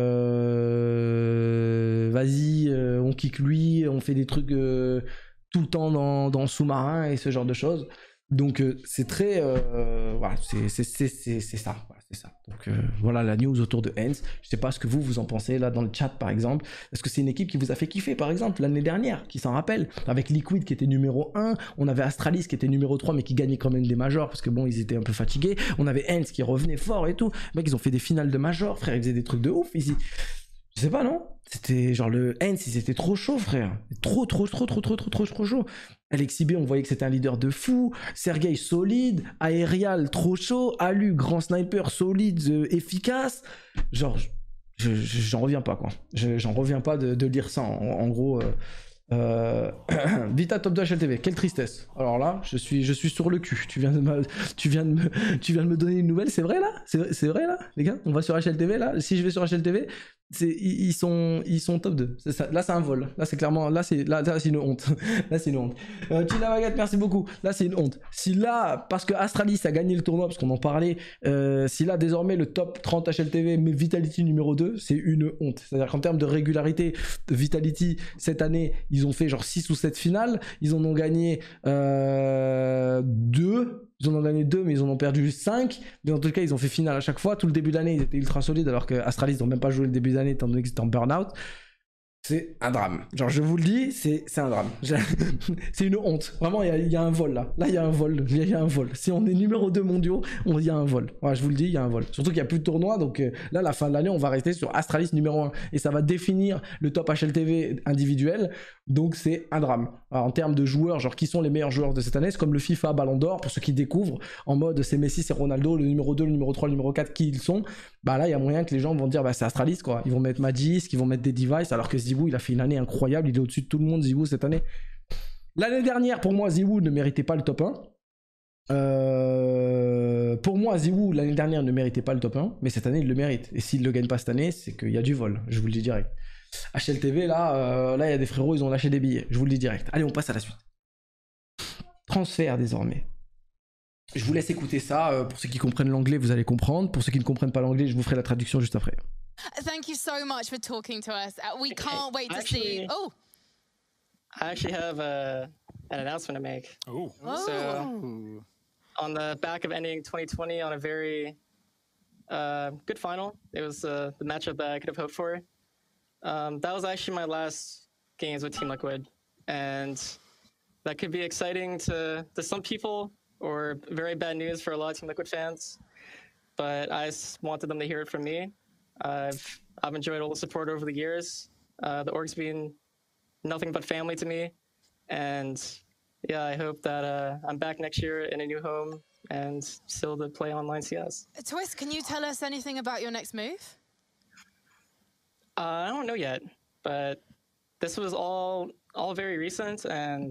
euh, vas-y, euh, on kick lui, on fait des trucs euh, tout le temps dans, dans le sous-marin et ce genre de choses. Donc euh, c'est très euh, voilà, c'est c'est c'est c'est c'est ça, voilà, c'est ça. Donc euh, voilà la news autour de Hens. Je sais pas ce que vous vous en pensez là dans le chat par exemple. Est-ce que c'est une équipe qui vous a fait kiffer par exemple l'année dernière, qui s'en rappelle, avec Liquid qui était numéro un, on avait Astralis qui était numéro trois mais qui gagnait quand même des majors parce que bon ils étaient un peu fatigués, on avait Hens qui revenait fort et tout. Mec, ils ont fait des finales de majors, frère, ils faisaient des trucs de ouf ici. Je sais pas, non? C'était genre le Hens, ils étaient trop chaud, frère. Trop, trop, trop, trop, trop, trop, trop, trop chaud. Alexis B, on voyait que c'était un leader de fou. Sergei, solide. Aerial, trop chaud. Alu, grand sniper, solide, euh, efficace. Genre, je, je, j'en reviens pas, quoi. Je, j'en reviens pas de, de lire ça. En, en gros, euh, euh, Vita Top deux H L T V, quelle tristesse. Alors là, je suis, je suis sur le cul. Tu viens de me, tu viens de me, tu viens de me donner une nouvelle. C'est vrai là? C'est, c'est vrai là, les gars? On va sur H L T V là? Si je vais sur H L T V, c'est, ils sont, ils sont top deux. C'est ça. Là, c'est un vol. Là, c'est clairement, là, c'est, là, là, c'est une honte. Là, c'est une honte. Euh, Chila Baguette, merci beaucoup. Là, c'est une honte. Si là, parce que Astralis a gagné le tournoi, parce qu'on en parlait, euh, si là, désormais, le top trente H L T V, mais Vitality numéro deux, c'est une honte. C'est-à-dire qu'en termes de régularité, Vitality, cette année, ils ont fait genre six ou sept finales. Ils en ont gagné euh, deux. Ils en ont gagné deux, mais ils en ont perdu cinq. Mais en tout cas, ils ont fait finale à chaque fois. Tout le début de l'année, ils étaient ultra solides, alors que Astralis n'ont même pas joué le début de l'année, étant donné qu'ils étaient en burn-out. C'est un drame. Genre, je vous le dis, c'est, c'est un drame. C'est une honte. Vraiment, il y, y a un vol là. Là, il y a un vol. Il y, y a un vol. Si on est numéro deux mondiaux, il y a un vol. Voilà, je vous le dis, il y a un vol. Surtout qu'il n'y a plus de tournoi. Donc euh, là, la fin de l'année, on va rester sur Astralis numéro un. Et ça va définir le top H L T V individuel. Donc, c'est un drame. en termes de joueurs, genre qui sont les meilleurs joueurs de cette année. C'est comme le FIFA Ballon d'Or, pour ceux qui découvrent, en mode c'est Messi, c'est Ronaldo, le numéro deux, le numéro trois, le numéro quatre, qui ils sont. Bah là, il y a moyen que les gens vont dire, bah c'est Astralis, quoi. Ils vont mettre Magisk, ils vont mettre des Device, alors que ZywOo, il a fait une année incroyable, il est au-dessus de tout le monde, ZywOo, cette année. L'année dernière, pour moi, ZywOo ne méritait pas le top un. Euh, pour moi, ZywOo, l'année dernière, ne méritait pas le top un, mais cette année, il le mérite. Et s'il ne le gagne pas cette année, c'est qu'il y a du vol, je vous le dis direct. H L T V, là, euh, là, il y a des frérots, ils ont lâché des billets, je vous le dis direct. Allez, on passe à la suite. Transfert, désormais. Je vous laisse écouter ça. Euh, pour ceux qui comprennent l'anglais, vous allez comprendre. Pour ceux qui ne comprennent pas l'anglais, je vous ferai la traduction juste après. Thank you so much for talking to us. Uh, we can't wait to Actually, see. Oh, I actually have a, an announcement to make. Oh. So, on the back of ending twenty twenty on a very uh, good final, it was uh, the matchup that I could have hoped for. Um, that was actually my last games with Team Liquid, and that could be exciting to, to some people, or very bad news for a lot of Team Liquid fans. But I just wanted them to hear it from me. I've I've enjoyed all the support over the years. Uh, the org's been nothing but family to me, and yeah, I hope that uh, I'm back next year in a new home and still to play online C S. Twist, can you tell us anything about your next move? Uh, I don't know yet, but this was all all very recent, and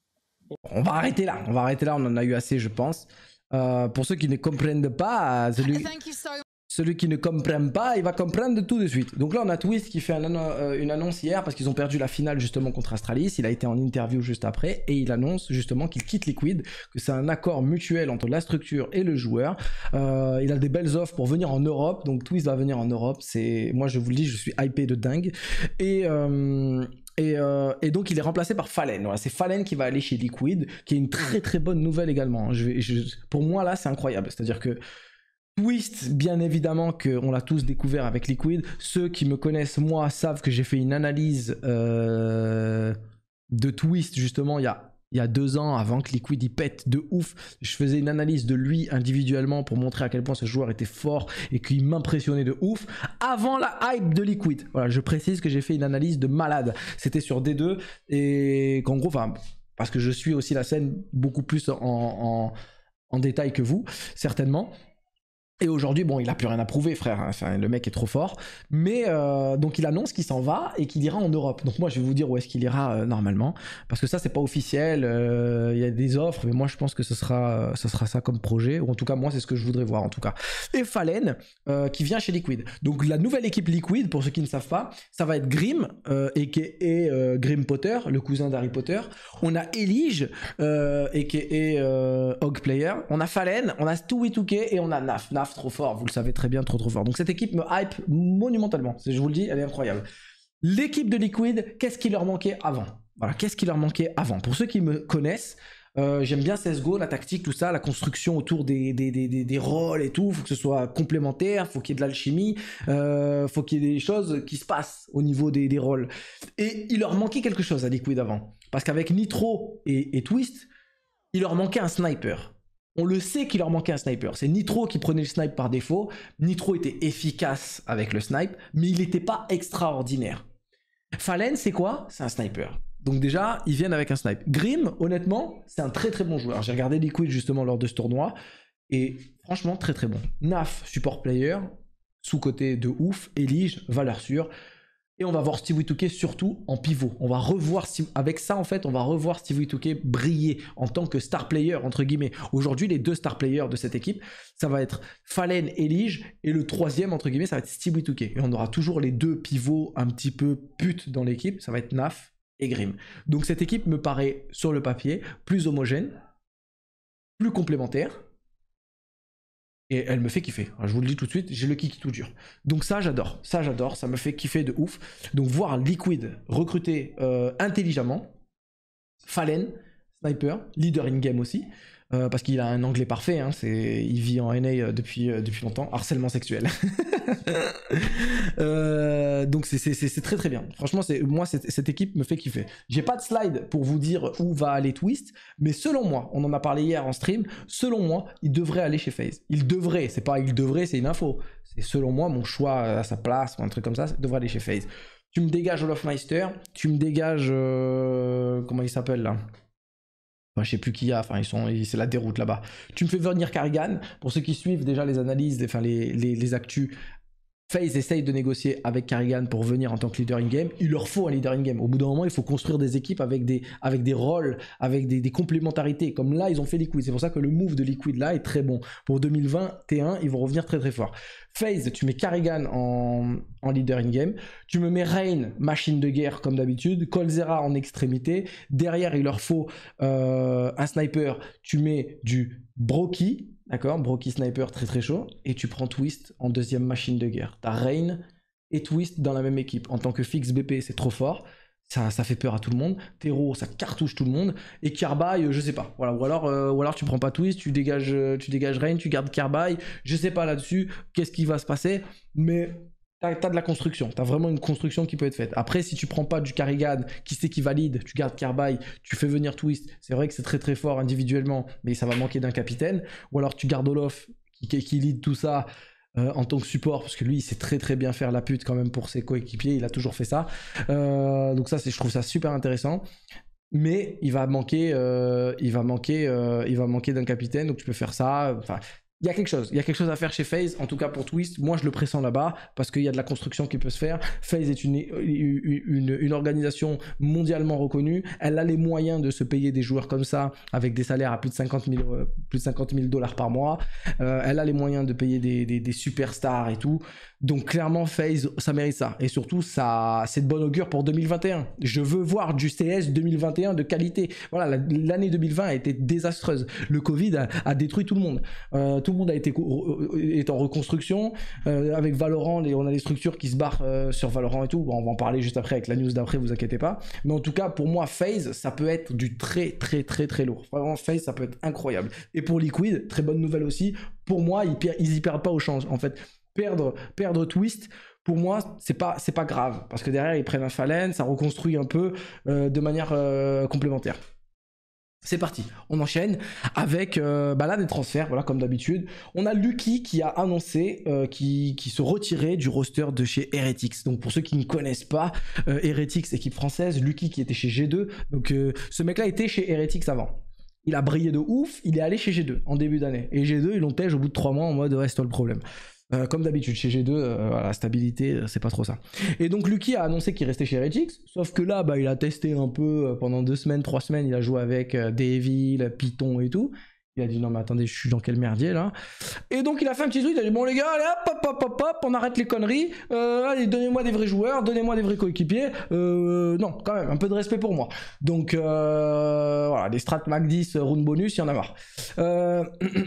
On va arrêter là, on va arrêter là, on en a eu assez, je pense. Euh, pour ceux qui ne comprennent pas, celui... Thank you so Celui qui ne comprend pas, il va comprendre tout de suite. Donc là, on a Twist qui fait un annon euh, une annonce hier parce qu'ils ont perdu la finale justement contre Astralis. Il a été en interview juste après et il annonce justement qu'il quitte Liquid, que c'est un accord mutuel entre la structure et le joueur. Euh, il a des belles offres pour venir en Europe. Donc Twist va venir en Europe. C'est, moi, je vous le dis, je suis hypé de dingue. Et euh... Et, euh, et donc il est remplacé par Fallen. Voilà, c'est Fallen qui va aller chez Liquid, qui est une très très bonne nouvelle également. Je vais, je, pour moi là, c'est incroyable. C'est-à-dire que Twist, bien évidemment qu'on l'a tous découvert avec Liquid. Ceux qui me connaissent moi savent que j'ai fait une analyse euh, de Twist justement il y a il y a deux ans, avant que Liquid y pète de ouf. Je faisais une analyse de lui individuellement pour montrer à quel point ce joueur était fort et qu'il m'impressionnait de ouf avant la hype de Liquid. Voilà, je précise que j'ai fait une analyse de malade. C'était sur D deux et qu'en gros, enfin, parce que je suis aussi la scène beaucoup plus en, en, en détail que vous, certainement. Et aujourd'hui, bon, il a plus rien à prouver, frère. Enfin, le mec est trop fort. Mais euh, donc, il annonce qu'il s'en va et qu'il ira en Europe. Donc, moi, je vais vous dire où est-ce qu'il ira euh, normalement. Parce que ça, c'est pas officiel. Il euh, y a des offres. Mais moi, je pense que ce sera, ce sera ça comme projet. Ou en tout cas, moi, c'est ce que je voudrais voir, en tout cas. Et Fallen, euh, qui vient chez Liquid. Donc, la nouvelle équipe Liquid, pour ceux qui ne savent pas, ça va être Grim, euh, a k a. Euh, Grim Potter, le cousin d'Harry Potter. On a Elige, euh, a k a. Euh, Hog Player. On a Fallen, on a Stewie deux K et on a Naf. Naf, trop fort, vous le savez très bien, trop trop fort. Donc cette équipe me hype monumentalement, je vous le dis, elle est incroyable. L'équipe de Liquid, qu'est-ce qui leur manquait avant? Voilà, qu'est-ce qui leur manquait avant? Pour ceux qui me connaissent, euh, j'aime bien C S G O, la tactique, tout ça, la construction autour des, des, des, des, des rôles et tout, faut que ce soit complémentaire, faut qu'il y ait de l'alchimie, euh, faut qu'il y ait des choses qui se passent au niveau des, des rôles. Et il leur manquait quelque chose à Liquid avant, parce qu'avec Nitro et, et Twist, il leur manquait un sniper. On le sait qu'il leur manquait un sniper. C'est Nitro qui prenait le snipe par défaut. Nitro était efficace avec le snipe, mais il n'était pas extraordinaire. Fallen, c'est quoi? C'est un sniper. Donc déjà, ils viennent avec un snipe. Grim, honnêtement, c'est un très très bon joueur. J'ai regardé Liquid justement lors de ce tournoi, et franchement, très très bon. Naf, support player, sous-côté de ouf. Elige, valeur sûre. Et on va voir Stewie deux K surtout en pivot. On va revoir, avec ça en fait, on va revoir Stewie deux K briller en tant que star player, entre guillemets. Aujourd'hui, les deux star players de cette équipe, ça va être Fallen, Elige, et le troisième, entre guillemets, ça va être Stewie deux K. Et on aura toujours les deux pivots un petit peu putes dans l'équipe, ça va être Naf et Grim. Donc cette équipe me paraît, sur le papier, plus homogène, plus complémentaire, et elle me fait kiffer. Je vous le dis tout de suite, j'ai le kiki tout dur. Donc ça, j'adore. Ça, j'adore. Ça me fait kiffer de ouf. Donc voir Liquid recruter euh, intelligemment. Fallen, sniper, leader in-game aussi. Euh, parce qu'il a un anglais parfait. Hein, il vit en N A depuis, euh, depuis longtemps. Harcèlement sexuel. euh, donc c'est très très bien. Franchement, moi, cette équipe me fait kiffer. J'ai pas de slide pour vous dire où va aller Twist. Mais selon moi, on en a parlé hier en stream. Selon moi, il devrait aller chez FaZe. Il devrait. C'est pas il devrait, c'est une info. C'est selon moi, mon choix à sa place ou un truc comme ça, il devrait aller chez FaZe. tu me dégages Olofmeister, tu me dégages... Euh, comment il s'appelle là? Enfin, je sais plus qui y a, enfin, ils sont, c'est la déroute là-bas. Tu me fais venir Karrigan. Pour ceux qui suivent déjà les analyses, enfin, les, les, les actus, FaZe essaye de négocier avec Karrigan pour venir en tant que leader in-game. Il leur faut un leader in-game. Au bout d'un moment, il faut construire des équipes avec des, avec des rôles, avec des, des complémentarités. Comme là, ils ont fait Liquid. C'est pour ça que le move de Liquid là est très bon. Pour deux mille vingt et un, ils vont revenir très très fort. FaZe, tu mets Karrigan en, en leader in-game. Tu me mets Rain, machine de guerre comme d'habitude. Coldzera en extrémité. Derrière, il leur faut euh, un sniper. Tu mets du Broky. D'accord, Broky Sniper très très chaud, et tu prends Twist en deuxième machine de guerre. T'as Rain et Twist dans la même équipe. En tant que fixe B P, c'est trop fort, ça, ça fait peur à tout le monde. Tero, ça cartouche tout le monde. Et Karbai, je sais pas. Voilà. Ou alors, euh, ou alors tu prends pas Twist, tu dégages, tu dégages Rain, tu gardes Karbai. Je sais pas là-dessus, qu'est-ce qui va se passer, mais t'as, t'as de la construction. T'as vraiment une construction qui peut être faite. Après, si tu prends pas du Karrigan, qui c'est qui valide, tu gardes Karbai, tu fais venir Twist. C'est vrai que c'est très très fort individuellement, mais ça va manquer d'un capitaine. Ou alors tu gardes Olof, qui, qui lead tout ça. Euh, en tant que support, parce que lui il sait très très bien faire la pute quand même pour ses coéquipiers, il a toujours fait ça, euh, donc ça c'est, je trouve ça super intéressant, mais il va manquer euh, il va manquer euh, il va manquer d'un capitaine, donc tu peux faire ça, enfin il y a quelque chose, il y a quelque chose à faire chez FaZe, en tout cas pour Twist, moi je le pressens là-bas, parce qu'il y a de la construction qui peut se faire. FaZe est une, une, une, une organisation mondialement reconnue, elle a les moyens de se payer des joueurs comme ça, avec des salaires à plus de cinquante mille, plus de cinquante mille dollars par mois, euh, elle a les moyens de payer des, des, des superstars et tout, donc clairement FaZe, ça mérite ça, et surtout ça, c'est de bon augure pour deux mille vingt et un, je veux voir du C S deux mille vingt et un de qualité. Voilà, l'année deux mille vingt a été désastreuse, le Covid a, a détruit tout le monde, euh, tout le monde a été est en reconstruction, euh, avec Valorant, les, on a des structures qui se barrent euh, sur Valorant et tout, bon, on va en parler juste après avec la news d'après, vous inquiétez pas, mais en tout cas pour moi FaZe ça peut être du très très très très lourd, vraiment FaZe ça peut être incroyable. Et pour Liquid, très bonne nouvelle aussi, pour moi ils, ils y perdent pas au change, en fait perdre, perdre Twist, pour moi c'est pas, c'est pas grave, parce que derrière ils prennent un Fallen, ça reconstruit un peu euh, de manière euh, complémentaire. C'est parti, on enchaîne avec euh, bah là des transferts, voilà comme d'habitude. On a Lucky qui a annoncé euh, qui, qui se retirait du roster de chez Heretics. Donc pour ceux qui ne connaissent pas, euh, Heretics, équipe française, Lucky qui était chez G deux. Donc euh, ce mec-là était chez Heretics avant. Il a brillé de ouf, il est allé chez G deux en début d'année. Et G deux, ils l'ont tège au bout de trois mois en mode reste le problème. Euh, comme d'habitude chez G deux, euh, voilà, la stabilité, euh, c'est pas trop ça. Et donc Lucky a annoncé qu'il restait chez Heretics, sauf que là, bah, il a testé un peu euh, pendant deux semaines, trois semaines, il a joué avec euh, Devil, Python et tout. Il a dit non mais attendez, je suis dans quel merdier là. Et donc il a fait un petit truc, il a dit bon les gars, allez hop hop hop hop, hop on arrête les conneries, euh, allez donnez-moi des vrais joueurs, donnez-moi des vrais coéquipiers, euh, non quand même, un peu de respect pour moi. Donc euh, voilà, les strats Mac dix, round bonus, il y en a marre. Euh...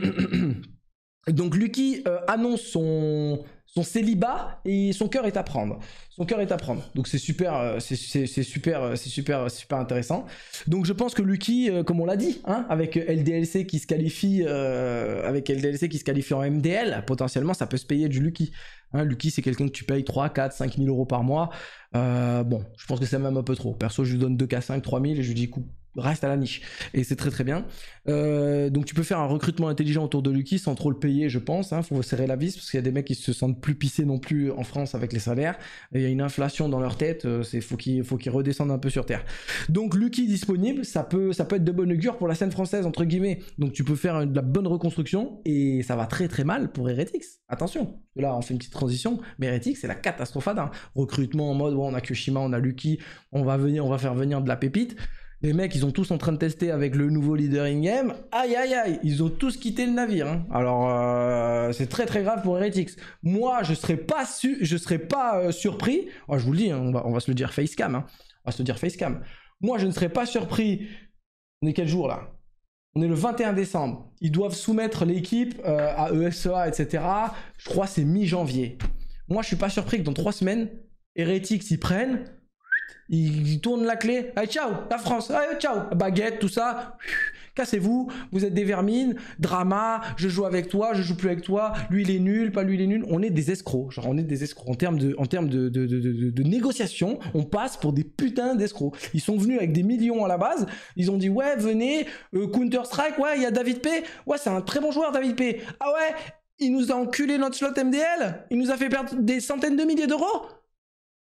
Donc Lucky euh, annonce son, son célibat et son cœur est à prendre. Son cœur est à prendre. Donc c'est super, euh, c'est super, c'est super, super intéressant. Donc je pense que Lucky, euh, comme on l'a dit, hein, avec L D L C qui se qualifie, euh, avec L D L C qui se qualifie en M D L, potentiellement ça peut se payer du Lucky. Hein, Lucky c'est quelqu'un que tu payes trois, quatre, cinq mille euros par mois. Euh, bon, je pense que c'est même un peu trop. Perso, je lui donne deux K cinq, trois mille et je lui dis coupe. Reste à la niche et c'est très très bien. Euh, donc tu peux faire un recrutement intelligent autour de Lucky sans trop le payer, je pense, hein, faut serrer la vis parce qu'il y a des mecs qui se sentent plus pissés non plus en France avec les salaires, et il y a une inflation dans leur tête, euh, c'est faut qu'ils faut qu'ils redescendent un peu sur terre. Donc Lucky disponible, ça peut ça peut être de bonne augure pour la scène française entre guillemets. Donc tu peux faire de la bonne reconstruction et ça va très très mal pour Heretics. Attention, là on fait une petite transition, mais Heretics c'est la catastrophe d'un recrutement en mode bon, on a Kyoshima, on a Lucky, on va venir on va faire venir de la pépite. Les mecs, ils ont tous en train de tester avec le nouveau leader in-game. Aïe, aïe, aïe, ils ont tous quitté le navire. Hein. Alors, euh, c'est très, très grave pour Heretics. Moi, je serais pas, su je serais pas euh, surpris. Oh, je vous le dis, hein, on, va, on va se le dire facecam. Hein. On va se le dire facecam. Moi, je ne serais pas surpris. On est quel jour, là? On est le vingt et un décembre. Ils doivent soumettre l'équipe euh, à E S E A, et cetera. Je crois que c'est mi-janvier. Moi, je suis pas surpris que dans trois semaines, Heretics, ils prennent... Ils tournent la clé, allez ciao, la France, allez ciao, baguette, tout ça, cassez-vous, vous êtes des vermines, drama, je joue avec toi, je joue plus avec toi, lui il est nul, pas lui il est nul, on est des escrocs, genre on est des escrocs, en termes de, en termes de, de, de, de, de négociation, on passe pour des putains d'escrocs. Ils sont venus avec des millions à la base, ils ont dit ouais venez, euh, Counter-Strike, ouais il y a David P, ouais c'est un très bon joueur David P, ah ouais, il nous a enculé notre slot M D L, il nous a fait perdre des centaines de milliers d'euros.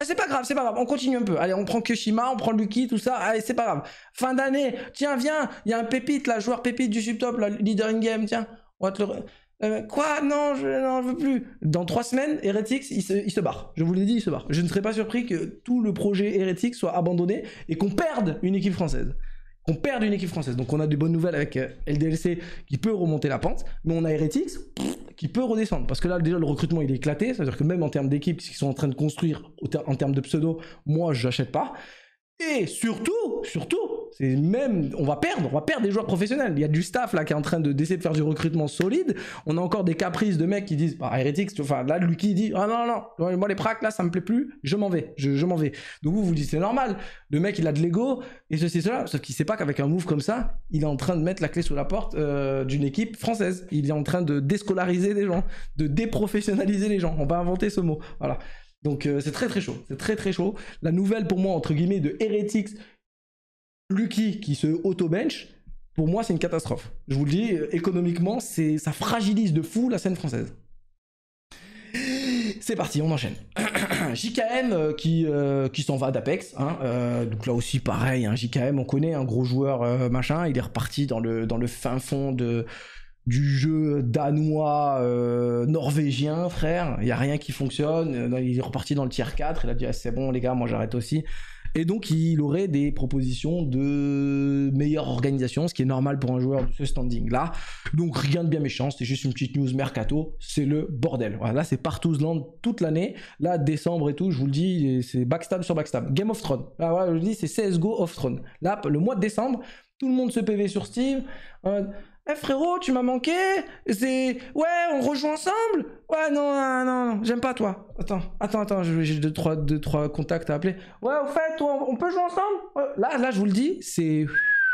C'est pas grave, c'est pas grave, on continue un peu. Allez, on prend Kyoshima, on prend Lucky, tout ça. Allez, c'est pas grave. Fin d'année, tiens, viens, il y a un pépite là, joueur pépite du subtop, là, leader in-game, tiens. On va te le... Euh, quoi? Non, je n'en veux plus. Dans trois semaines, Heretics, il se, il se barre. Je vous l'ai dit, il se barre. Je ne serais pas surpris que tout le projet Heretics soit abandonné et qu'on perde une équipe française. Qu'on perde une équipe française. Donc on a des bonnes nouvelles avec euh, L D L C qui peut remonter la pente, mais on a Heretics pff, qui peut redescendre. Parce que là, déjà, le recrutement, il est éclaté. C'est-à-dire que même en termes d'équipes qui sont en train de construire, en termes de pseudo, moi, je n'achète pas. Et surtout, surtout, c'est même, on va perdre, on va perdre des joueurs professionnels. Il y a du staff là qui est en train de d'essayer de faire du recrutement solide. On a encore des caprices de mecs qui disent, bah, Heretics, enfin là, Lucky dit, ah non, non, non, moi les pracs là, ça me plaît plus, je m'en vais, je, je m'en vais. Donc vous vous dites, c'est normal. Le mec, il a de l'ego et ceci, cela, sauf qu'il sait pas qu'avec un move comme ça, il est en train de mettre la clé sous la porte euh, d'une équipe française. Il est en train de déscolariser des gens, de déprofessionnaliser les gens. On va inventer ce mot. Voilà. Donc euh, c'est très très chaud, c'est très très chaud. La nouvelle pour moi, entre guillemets, de Heretics, Lucky qui se auto-bench, pour moi c'est une catastrophe. Je vous le dis, euh, économiquement, ça fragilise de fou la scène française. C'est parti, on enchaîne. J K M euh, qui, euh, qui s'en va d'Apex. Hein, euh, donc là aussi pareil, hein, J K M on connaît, un gros joueur euh, machin, il est reparti dans le, dans le fin fond de... du jeu danois euh, norvégien, frère, il n'y a rien qui fonctionne, il est reparti dans le tier quatre, il a dit ah, c'est bon les gars, moi j'arrête aussi. Et donc il aurait des propositions de meilleure organisation, ce qui est normal pour un joueur de ce standing là. Donc rien de bien méchant, c'est juste une petite news mercato, c'est le bordel. Voilà, là c'est Partouzeland toute l'année, là décembre et tout, je vous le dis, c'est backstab sur backstab. Game of Thrones, là voilà, je vous dis c'est C S G O of Thrones. Là le mois de décembre, tout le monde se P V sur Steam. Euh, Eh hey frérot, tu m'as manqué. C'est... Ouais, on rejoue ensemble. Ouais, non, non, non, non, j'aime pas toi. Attends, attends, attends, j'ai deux trois, deux, trois contacts à appeler. Ouais, au fait, toi, on peut jouer ensemble. Là, là, je vous le dis, c'est...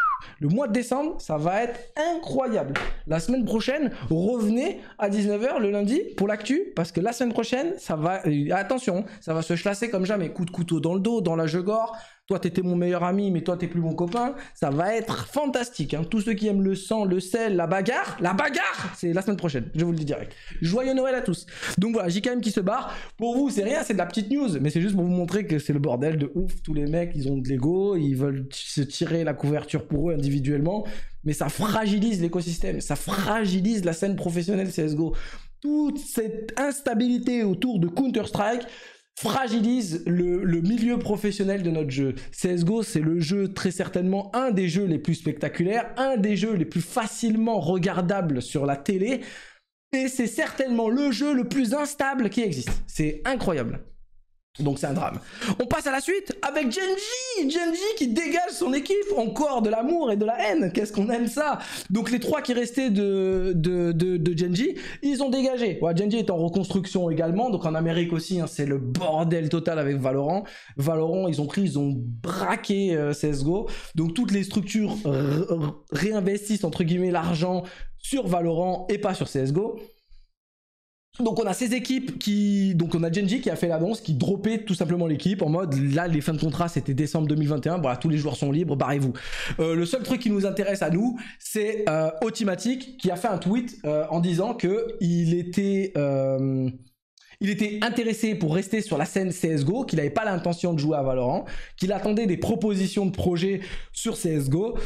Le mois de décembre, ça va être incroyable. La semaine prochaine, revenez à dix-neuf heures le lundi pour l'actu, parce que la semaine prochaine, ça va... Attention, ça va se chlasser comme jamais. Coup de couteau dans le dos, dans la Jegor. Toi, t'étais mon meilleur ami, mais toi, t'es plus mon copain. Ça va être fantastique. Hein. Tous ceux qui aiment le sang, le sel, la bagarre, la bagarre, c'est la semaine prochaine. Je vous le dis direct. Joyeux Noël à tous. Donc voilà, J K M qui se barre. Pour vous, c'est rien, c'est de la petite news, mais c'est juste pour vous montrer que c'est le bordel de ouf. Tous les mecs, ils ont de l'ego, ils veulent se tirer la couverture pour eux individuellement, mais ça fragilise l'écosystème, ça fragilise la scène professionnelle C S G O. Toute cette instabilité autour de Counter-Strike fragilise le, le milieu professionnel de notre jeu. C S G O, c'est le jeu très certainement un des jeux les plus spectaculaires, un des jeux les plus facilement regardables sur la télé, et c'est certainement le jeu le plus instable qui existe. C'est incroyable. Donc c'est un drame. On passe à la suite avec Gen G. Gen G qui dégage son équipe. Encore de l'amour et de la haine. Qu'est-ce qu'on aime ça. Donc les trois qui restaient de, de, de, de Gen G, ils ont dégagé. Ouais, Gen G est en reconstruction également. Donc en Amérique aussi, hein, c'est le bordel total avec Valorant. Valorant, ils ont pris, ils ont braqué euh, C S G O. Donc toutes les structures réinvestissent entre guillemets l'argent sur Valorant et pas sur C S G O. Donc on a ces équipes qui... Donc on a Gen G qui a fait l'annonce, qui droppait tout simplement l'équipe en mode, là les fins de contrat c'était décembre deux mille vingt et un, voilà, tous les joueurs sont libres, barrez-vous. Euh, le seul truc qui nous intéresse à nous, c'est euh, Otimatic qui a fait un tweet euh, en disant que il était... Euh, il était intéressé pour rester sur la scène C S G O, qu'il n'avait pas l'intention de jouer à Valorant, qu'il attendait des propositions de projets sur C S G O,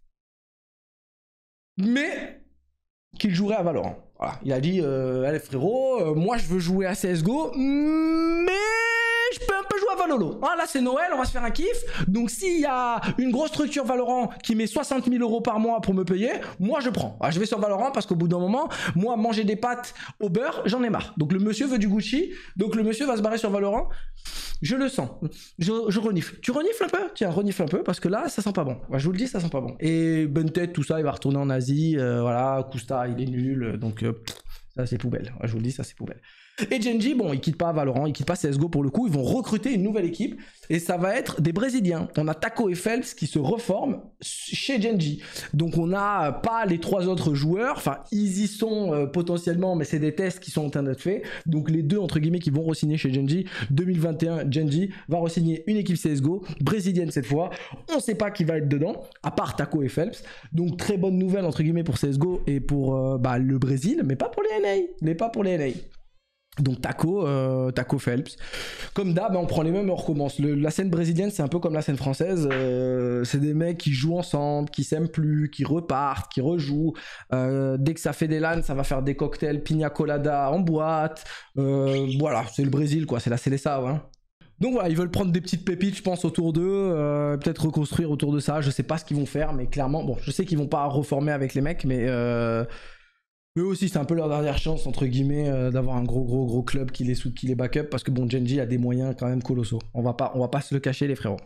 mais qu'il jouerait à Valorant. Voilà. Il a dit, euh, allez frérot, euh, moi je veux jouer à C S G O, mais je peux un peu jouer à Valolo. Ah, là c'est Noël, on va se faire un kiff. Donc s'il y a une grosse structure Valorant qui met soixante mille euros par mois pour me payer, moi je prends. Ah, je vais sur Valorant parce qu'au bout d'un moment, moi manger des pâtes au beurre, j'en ai marre. Donc le monsieur veut du Gucci, donc le monsieur va se barrer sur Valorant. Je le sens, je, je renifle. Tu renifles un peu? Tiens, renifle un peu parce que là, ça sent pas bon. Ouais, je vous le dis, ça sent pas bon. Et Bunted, tout ça, il va retourner en Asie. Euh, voilà, Kusta, il est nul. Donc, euh, pff, ça, c'est poubelle. Ouais, je vous le dis, ça, c'est poubelle. Et Gen G, bon, ils quittent pas Valorant, ils quittent pas C S G O pour le coup. Ils vont recruter une nouvelle équipe et ça va être des Brésiliens. On a Taco et Phelps qui se reforment chez Gen G. Donc, on n'a pas les trois autres joueurs. Enfin, ils y sont euh, potentiellement, mais c'est des tests qui sont en train d'être faits. Donc, les deux, entre guillemets, qui vont re-signer chez Gen G. deux mille vingt et un, Gen G va re-signer une équipe C S G O, brésilienne cette fois. On sait pas qui va être dedans, à part Taco et Phelps. Donc, très bonne nouvelle, entre guillemets, pour C S G O et pour euh, bah, le Brésil, mais pas pour les N A. Mais pas pour les N A. Donc Taco, euh, Taco Phelps. Comme d'hab, on prend les mêmes et on recommence. Le, la scène brésilienne, c'est un peu comme la scène française. Euh, c'est des mecs qui jouent ensemble, qui s'aiment plus, qui repartent, qui rejouent. Euh, dès que ça fait des LAN, ça va faire des cocktails pina colada en boîte. Euh, voilà, c'est le Brésil, quoi. C'est la Célessa, ouais. Donc voilà, ils veulent prendre des petites pépites, je pense, autour d'eux, euh, peut-être reconstruire autour de ça. Je sais pas ce qu'ils vont faire, mais clairement, bon, je sais qu'ils vont pas reformer avec les mecs, mais euh, eux aussi, c'est un peu leur dernière chance, entre guillemets, euh, d'avoir un gros, gros, gros club qui les soute, qui les backup, parce que bon, Genji a des moyens quand même colossaux. On va pas, on va pas se le cacher, les frérots.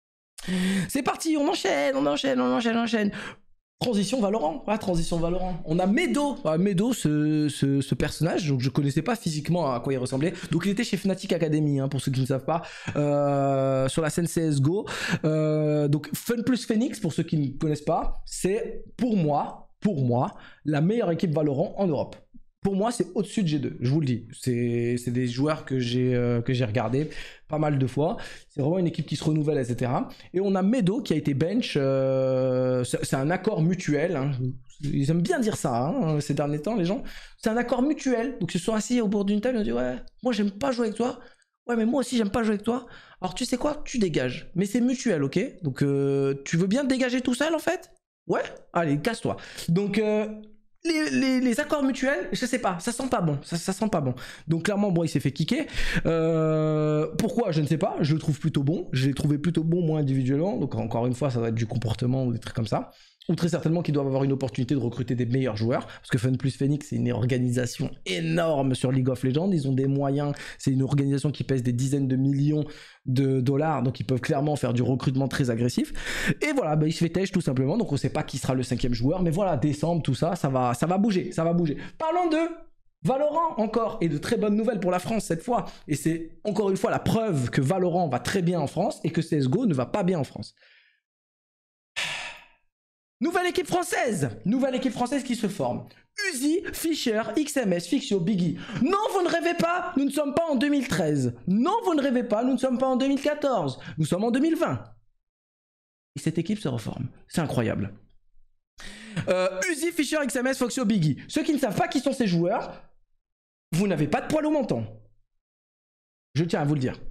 C'est parti, on enchaîne, on enchaîne, on enchaîne, on enchaîne. Transition Valorant, ouais, transition Valorant. On a Medo, ouais, Medo, ce, ce, ce personnage, donc je connaissais pas physiquement à quoi il ressemblait. Donc il était chez Fnatic Academy, hein, pour ceux qui ne savent pas, euh, sur la scène C S G O. Euh, donc Fun plus Phoenix, pour ceux qui ne connaissent pas, c'est pour moi, pour moi, la meilleure équipe Valorant en Europe. Pour moi, c'est au-dessus de G deux, je vous le dis. C'est des joueurs que j'ai euh, que j'ai regardé pas mal de fois. C'est vraiment une équipe qui se renouvelle, et cetera. Et on a Medo qui a été bench. Euh, c'est un accord mutuel. Hein. Ils aiment bien dire ça, hein, ces derniers temps, les gens. C'est un accord mutuel. Donc ils se sont assis au bord d'une table et ils ont dit « Ouais, moi, j'aime pas jouer avec toi. Ouais, mais moi aussi, j'aime pas jouer avec toi. Alors, tu sais quoi? Tu dégages. Mais c'est mutuel, ok? Donc, euh, tu veux bien te dégager tout seul, en fait? Ouais? Allez, casse-toi. Donc... Euh, Les, les, les accords mutuels, je sais pas, ça sent pas bon, ça, ça sent pas bon. Donc clairement, bon, il s'est fait kicker. Euh, pourquoi, je ne sais pas, je le trouve plutôt bon. Je l'ai trouvé plutôt bon, moi, individuellement. Donc encore une fois, ça va être du comportement ou des trucs comme ça. Ou très certainement qu'ils doivent avoir une opportunité de recruter des meilleurs joueurs. Parce que Fun plus Phoenix, c'est une organisation énorme sur League of Legends. Ils ont des moyens, c'est une organisation qui pèse des dizaines de millions de dollars. Donc ils peuvent clairement faire du recrutement très agressif. Et voilà, bah, il se fait têche tout simplement. Donc on sait pas qui sera le cinquième joueur. Mais voilà, décembre, tout ça, ça va, ça va bouger, ça va bouger. Parlons de Valorant encore, et de très bonnes nouvelles pour la France cette fois. Et c'est encore une fois la preuve que Valorant va très bien en France et que C S G O ne va pas bien en France. Nouvelle équipe française, nouvelle équipe française qui se forme. Uzi, Fischer, X M S, Fixio, Biggie. Non, vous ne rêvez pas, nous ne sommes pas en deux mille treize. Non, vous ne rêvez pas, nous ne sommes pas en deux mille quatorze. Nous sommes en deux mille vingt. Et cette équipe se reforme. C'est incroyable. Euh, Uzi, Fischer, X M S, Fixio, Biggie. Ceux qui ne savent pas qui sont ces joueurs, vous n'avez pas de poil au menton. Je tiens à vous le dire.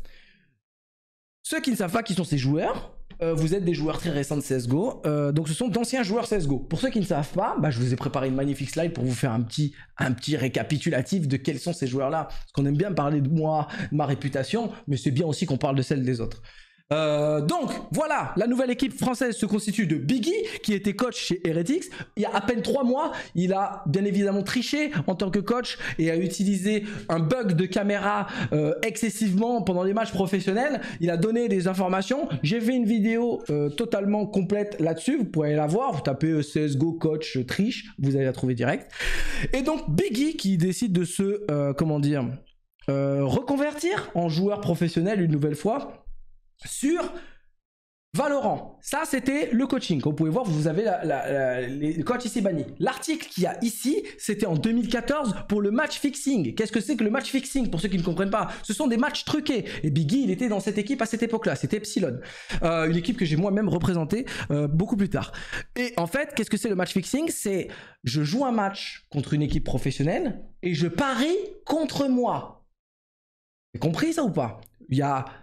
Ceux qui ne savent pas qui sont ces joueurs... Euh, vous êtes des joueurs très récents de C S G O, euh, donc ce sont d'anciens joueurs C S G O. Pour ceux qui ne savent pas, bah, je vous ai préparé une magnifique slide pour vous faire un petit, un petit récapitulatif de quels sont ces joueurs-là. Parce qu'on aime bien parler de moi, de ma réputation, mais c'est bien aussi qu'on parle de celle des autres. Euh, donc voilà, la nouvelle équipe française se constitue de Biggie, qui était coach chez Heretics. Il y a à peine trois mois, il a bien évidemment triché en tant que coach et a utilisé un bug de caméra euh, excessivement pendant les matchs professionnels. Il a donné des informations. J'ai fait une vidéo euh, totalement complète là-dessus, vous pouvez la voir. Vous tapez C S G O coach triche, vous allez la trouver direct. Et donc Biggie qui décide de se, euh, comment dire, euh, reconvertir en joueur professionnel une nouvelle fois sur Valorant. Ça, c'était le coaching. Comme vous pouvez voir, vous avez la, la, la, les coachs ici bannis. L'article qu'il y a ici, c'était en deux mille quatorze pour le match fixing. Qu'est-ce que c'est que le match fixing? Pour ceux qui ne comprennent pas, ce sont des matchs truqués. Et Biggie, il était dans cette équipe à cette époque-là. C'était Epsilon. Euh, une équipe que j'ai moi-même représentée euh, beaucoup plus tard. Et en fait, qu'est-ce que c'est le match fixing? C'est je joue un match contre une équipe professionnelle et je parie contre moi. Vous avez compris ça ou pas? Il y a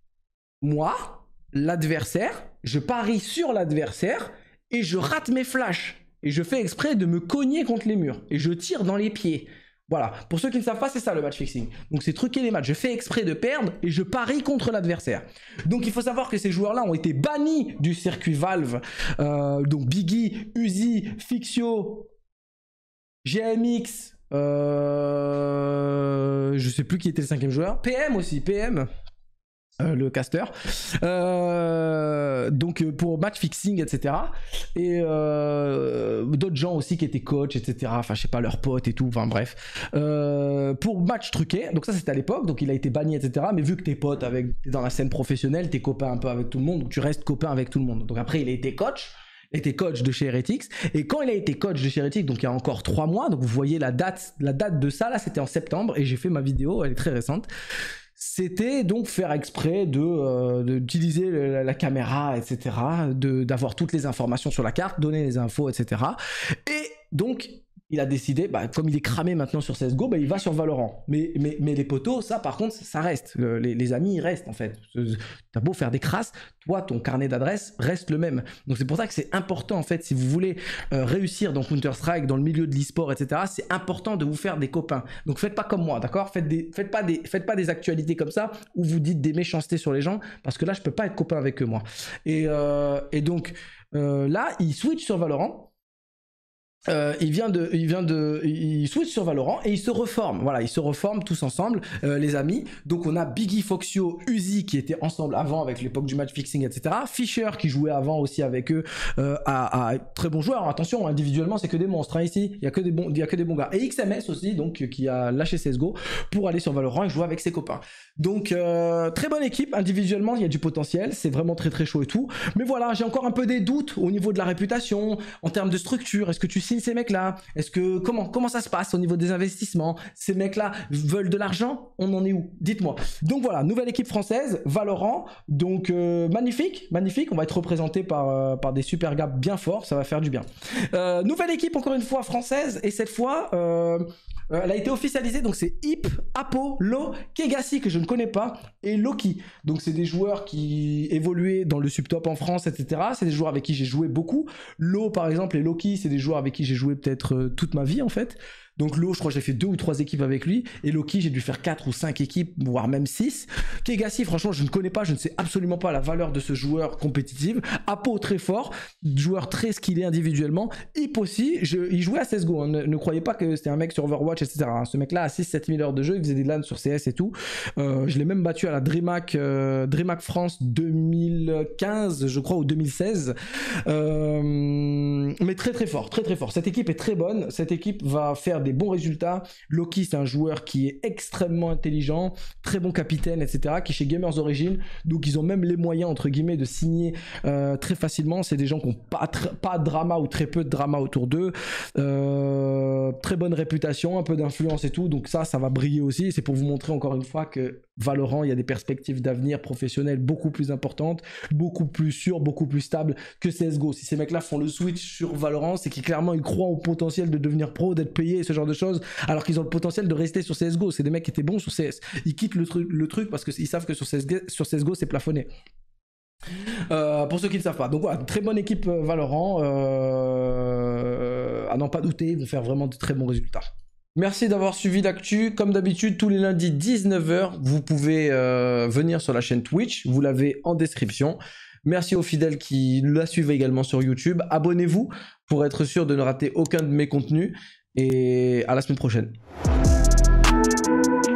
moi, l'adversaire, je parie sur l'adversaire et je rate mes flashs. Et je fais exprès de me cogner contre les murs. Et je tire dans les pieds. Voilà. Pour ceux qui ne savent pas, c'est ça le match fixing. Donc c'est truquer les matchs. Je fais exprès de perdre et je parie contre l'adversaire. Donc il faut savoir que ces joueurs-là ont été bannis du circuit Valve. Euh, donc Biggie, Uzi, Fixio, G M X, euh, je sais plus qui était le cinquième joueur. P M aussi, P M. Euh, le caster, euh, donc pour match fixing, et cetera. Et euh, d'autres gens aussi qui étaient coach, et cetera. Enfin, je sais pas, leurs potes et tout. Enfin, bref. Euh, pour match truqué, donc ça c'était à l'époque, donc il a été banni, et cetera. Mais vu que t'es pote avec, t'es dans la scène professionnelle, t'es copain un peu avec tout le monde, donc tu restes copain avec tout le monde. Donc après, il a été coach. Il était coach de chez Heretics, et quand il a été coach de chez Heretics, donc il y a encore trois mois, donc vous voyez la date, la date de ça là, c'était en septembre, et j'ai fait ma vidéo, elle est très récente. C'était donc faire exprès de euh, d'utiliser la, la caméra, et cetera, de d'avoir toutes les informations sur la carte, donner les infos, et cetera. Et donc il a décidé, bah, comme il est cramé maintenant sur C S G O, bah, il va sur Valorant. Mais, mais, mais les potos, ça par contre, ça reste. Les, les amis, ils restent en fait. T'as beau faire des crasses, toi, ton carnet d'adresse reste le même. Donc c'est pour ça que c'est important en fait, si vous voulez euh, réussir dans Counter-Strike, dans le milieu de l'e-sport, et cetera, c'est important de vous faire des copains. Donc faites pas comme moi, d'accord? Faites, des, faites, pas des, faites pas des actualités comme ça, où vous dites des méchancetés sur les gens, parce que là, je peux pas être copain avec eux, moi. Et, euh, et donc, euh, là, il switch sur Valorant. Euh, il vient de, il vient de, il switch sur Valorant et il se reforme. Voilà, ils se reforment tous ensemble, euh, les amis. Donc on a Biggie, Foxio, Uzi qui étaient ensemble avant avec l'époque du match fixing, et cetera. Fisher qui jouait avant aussi avec eux, euh, à, à très bons joueurs. Attention, individuellement c'est que des monstres hein, ici. Il y a que des bons, il y a que des bons gars. Et X M S aussi, donc qui a lâché C S G O pour aller sur Valorant et jouer avec ses copains. Donc euh, très bonne équipe. Individuellement il y a du potentiel, c'est vraiment très très chaud et tout. Mais voilà, j'ai encore un peu des doutes au niveau de la réputation, en termes de structure. Est-ce que tu signes ces mecs-là? Est-ce que comment comment ça se passe au niveau des investissements? Ces mecs-là veulent de l'argent? On en est où? Dites-moi. Donc voilà, nouvelle équipe française, Valorant. Donc euh, magnifique, magnifique. On va être représenté par euh, par des super gars bien forts. Ça va faire du bien. Euh, nouvelle équipe encore une fois française et cette fois. Euh, Euh, elle a été officialisée, donc c'est Hip, Apo, Lo, Kegassi que je ne connais pas et Loki. Donc c'est des joueurs qui évoluaient dans le subtop en France, et cetera. C'est des joueurs avec qui j'ai joué beaucoup. Lo par exemple et Loki, c'est des joueurs avec qui j'ai joué peut-être euh, toute ma vie en fait. Donc Lo, je crois que j'ai fait deux ou trois équipes avec lui. Et Loki, j'ai dû faire quatre ou cinq équipes, voire même six. Kegassi, franchement, je ne connais pas, je ne sais absolument pas la valeur de ce joueur compétitif. Apo, très fort, joueur très skillé individuellement. Hip aussi, je, il jouait à C S G O. Hein. Ne, ne croyez pas que c'était un mec sur Overwatch, et cetera. Hein. Ce mec-là a six sept mille heures de jeu, il faisait des LAN sur C S et tout. Euh, je l'ai même battu à la DreamHack, euh, DreamHack France deux mille quinze, je crois, ou deux mille seize. Euh, mais très très fort, très très fort. Cette équipe est très bonne. Cette équipe va faire des bons résultats. Loki, c'est un joueur qui est extrêmement intelligent, très bon capitaine, et cetera, qui est chez Gamers Origin, donc ils ont même les moyens, entre guillemets, de signer euh, très facilement. C'est des gens qui n'ont pas, pas de drama ou très peu de drama autour d'eux. Euh, très bonne réputation, un peu d'influence et tout, donc ça, ça va briller aussi. C'est pour vous montrer encore une fois que Valorant, il y a des perspectives d'avenir professionnel beaucoup plus importantes, beaucoup plus sûres, beaucoup plus stables que C S G O. Si ces mecs-là font le switch sur Valorant, c'est qu'ils clairement ils croient au potentiel de devenir pro, d'être payé, ce genre de choses, alors qu'ils ont le potentiel de rester sur C S G O. C'est des mecs qui étaient bons sur C S. Ils quittent le, tru le truc parce qu'ils savent que sur C S G O, sur C S G O c'est plafonné. Euh, pour ceux qui ne savent pas. Donc voilà, très bonne équipe euh, Valorant. Euh, à n'en pas douter, ils vont faire vraiment de très bons résultats. Merci d'avoir suivi l'actu. Comme d'habitude, tous les lundis dix-neuf heures, vous pouvez euh, venir sur la chaîne Twitch. Vous l'avez en description. Merci aux fidèles qui la suivent également sur YouTube. Abonnez-vous pour être sûr de ne rater aucun de mes contenus. Et à la semaine prochaine.